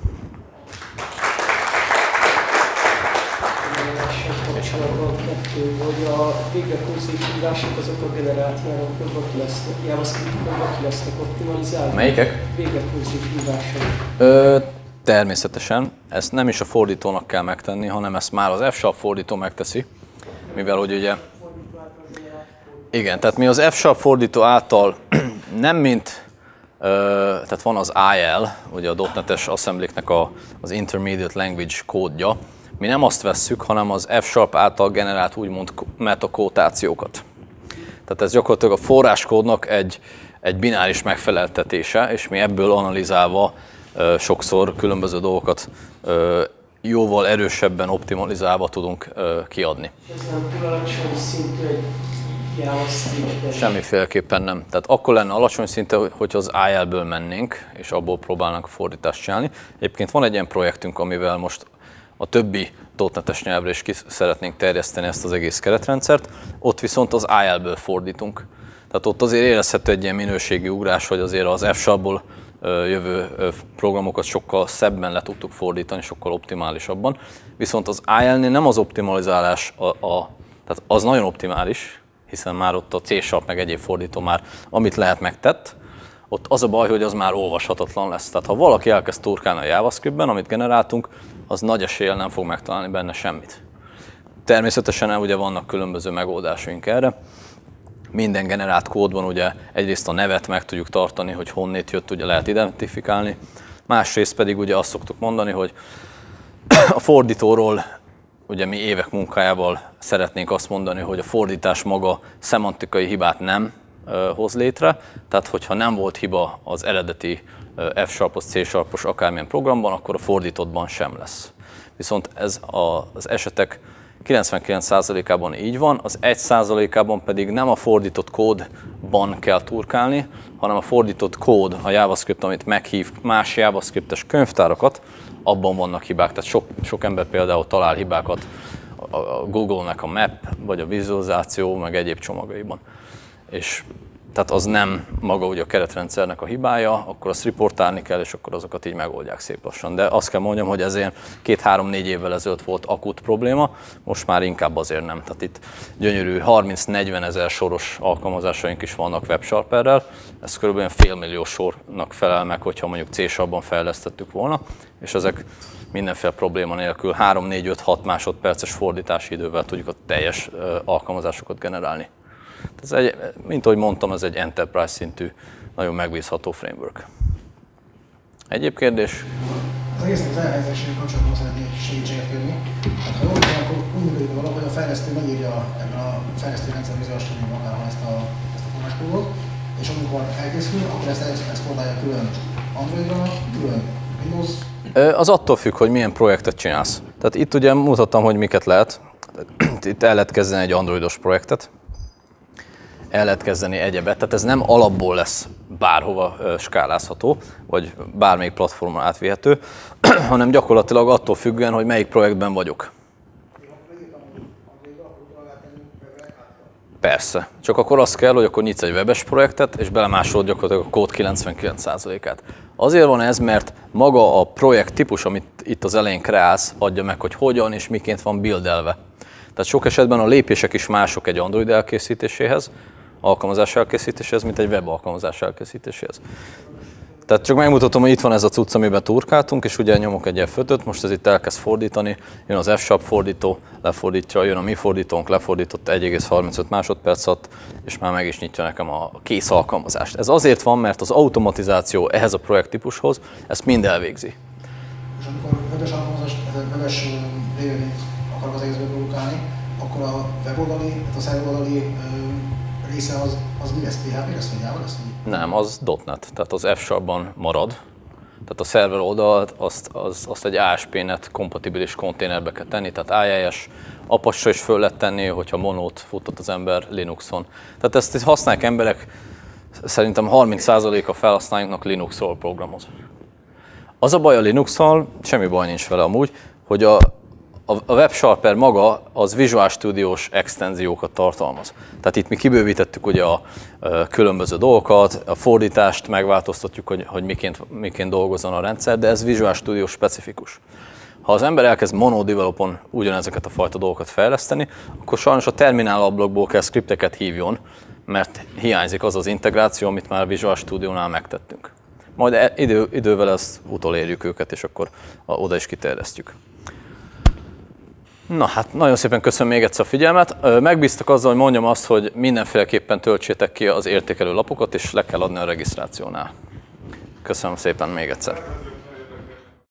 [SPEAKER 2] Hogy a végrekurszív hívások azok a generált járókban ki lesznek, JavaScript-ben ki lesznek optimalizálva?
[SPEAKER 1] Melyikek?
[SPEAKER 2] Végrekurszív hívások.
[SPEAKER 1] Ö, természetesen. Ezt nem is a fordítónak kell megtenni, hanem ezt már az F-sharp fordító megteszi, mivel hogy ugye... Igen, tehát mi az F-sharp fordító által nem mint... Ö, tehát van az I L, ugye a dot net-es assembléknek a, az Intermediate Language kódja. Mi nem azt vesszük, hanem az F-sharp által generált úgymond metakótációkat. Tehát ez gyakorlatilag a forráskódnak egy, egy bináris megfeleltetése, és mi ebből analizálva ö, sokszor különböző dolgokat ö, jóval erősebben optimalizálva tudunk ö, kiadni.
[SPEAKER 2] Ez nem túl alacsony szintű egy JavaScript?
[SPEAKER 1] Semmiféleképpen nem. Tehát akkor lenne alacsony szintű, hogyha az I L-ből mennénk, és abból próbálnánk a fordítást csinálni. Egyébként van egy ilyen projektünk, amivel most a többi dot net-es nyelvre is ki szeretnénk terjeszteni ezt az egész keretrendszert, ott viszont az I L-ből fordítunk. Tehát ott azért érezhető egy ilyen minőségi ugrás, hogy azért az F-sharpból jövő programokat sokkal szebben le tudtuk fordítani, sokkal optimálisabban. Viszont az I L-nél nem az optimalizálás, a, a, tehát az nagyon optimális, hiszen már ott a C-sharp meg egyéb fordító már, amit lehet megtett, ott az a baj, hogy az már olvashatatlan lesz. Tehát ha valaki elkezd turkálni a JavaScriptben, amit generáltunk, az nagy eséllyel nem fog megtalálni benne semmit. Természetesen ugye vannak különböző megoldásaink erre. Minden generált kódban ugye egyrészt a nevet meg tudjuk tartani, hogy honnét jött, ugye lehet identifikálni. Másrészt pedig ugye azt szoktuk mondani, hogy a fordítóról ugye mi évek munkájával szeretnénk azt mondani, hogy a fordítás maga szemantikai hibát nem hoz létre, tehát hogyha nem volt hiba az eredeti F-sharpos, C-sharpos, akármilyen programban, akkor a fordítottban sem lesz. Viszont ez az esetek kilencvenkilenc százalékában így van, az egy százalékában pedig nem a fordított kódban kell turkálni, hanem a fordított kód, a JavaScript, amit meghív más JavaScriptes könyvtárakat, abban vannak hibák. Tehát sok, sok ember például talál hibákat a Google-nek a map, vagy a vizualizáció, meg egyéb csomagaiban. És tehát az nem maga ugye a keretrendszernek a hibája, akkor azt riportálni kell, és akkor azokat így megoldják szép lassan. De azt kell mondjam, hogy ezért két-három-négy évvel ezelőtt volt akut probléma, most már inkább azért nem. Tehát itt gyönyörű harminc-negyven ezer soros alkalmazásaink is vannak WebSharperrel, ez kb. Félmillió sornak felel meg, hogyha mondjuk C-sharpban fejlesztettük volna, és ezek mindenféle probléma nélkül három-négy-öt-hat másodperces fordítási idővel tudjuk a teljes alkalmazásokat generálni. Ez egy, mint ahogy mondtam, ez egy enterprise szintű, nagyon megbízható framework. Egyéb kérdés?
[SPEAKER 3] Az egésznek az elhelyezésével kapcsolatban szeretnék segítséget kérni. Hát, ha jól tudom, akkor úgy működik valahogy a fejlesztő megírja ebben a fejlesztő rendszer Visual Studio magában ezt a, ezt a formáskódot, és amikor elkészül, akkor ezt exportálja külön Androidra, külön Windows.
[SPEAKER 1] Az attól függ, hogy milyen projektet csinálsz. Tehát itt ugye mutattam, hogy miket lehet. Itt el lehet kezdeni egy androidos projektet, el lehet kezdeni egyebet, tehát ez nem alapból lesz bárhova skálázható, vagy bármelyik platformon átvihető, hanem gyakorlatilag attól függően, hogy melyik projektben vagyok. Persze, csak akkor az kell, hogy akkor nyitsz egy webes projektet, és belemásolod gyakorlatilag a kód kilencvenkilenc százalékát. Azért van ez, mert maga a projekt típus, amit itt az elején kreálsz, adja meg, hogy hogyan és miként van buildelve. Tehát sok esetben a lépések is mások egy Android elkészítéséhez, alkalmazás elkészítéséhez, mint egy web alkalmazás elkészítéséhez. Tehát csak megmutatom, hogy itt van ez a cucc, amiben turkáltunk, és ugye nyomok egy F ötöt, most ez itt elkezd fordítani, jön az F-sharp fordító, lefordítja, jön a mi fordítónk, lefordított egy egész harmincöt másodperc alatt, és már meg is nyitja nekem a kész alkalmazást. Ez azért van, mert az automatizáció ehhez a projekttípushoz ezt mind elvégzi.
[SPEAKER 3] És amikor webes alkalmazást, webes lévén akarok az egészből produkálni, akkor a weboldali, a szerveroldali része az, az mi lesz? pé há pé lesz, vagy Java lesz?
[SPEAKER 1] Nem, az .NET, tehát az F-sharpban marad. Tehát a szerver oldalt azt, az, azt egy á es pé net kompatibilis konténerbe kell tenni, tehát i i es, Apache-ra is föl lehet tenni, hogyha monót futott az ember Linuxon. Tehát ezt használják emberek, szerintem harminc százaléka felhasználóknak Linuxról programoz. Az a baj a Linuxal, semmi baj nincs vele amúgy, hogy a A WebSharper maga az Visual Studio-s extenziókat tartalmaz. Tehát itt mi kibővítettük ugye a különböző dolgokat, a fordítást megváltoztatjuk, hogy, hogy miként, miként dolgozzon a rendszer, de ez Visual Studio specifikus. Ha az ember elkezd monodevelopon ugyanezeket a fajta dolgokat fejleszteni, akkor sajnos a terminál ablakból kell scripteket hívjon, mert hiányzik az az integráció, amit már a Visual Studio-nál megtettünk. Majd idő, idővel ezt utolérjük őket, és akkor oda is kiterjesztjük. Na hát, nagyon szépen köszönöm még egyszer a figyelmet. Megbíztak azzal, hogy mondjam azt, hogy mindenféleképpen töltsétek ki az értékelő lapokat, és le kell adni a regisztrációnál. Köszönöm szépen még egyszer.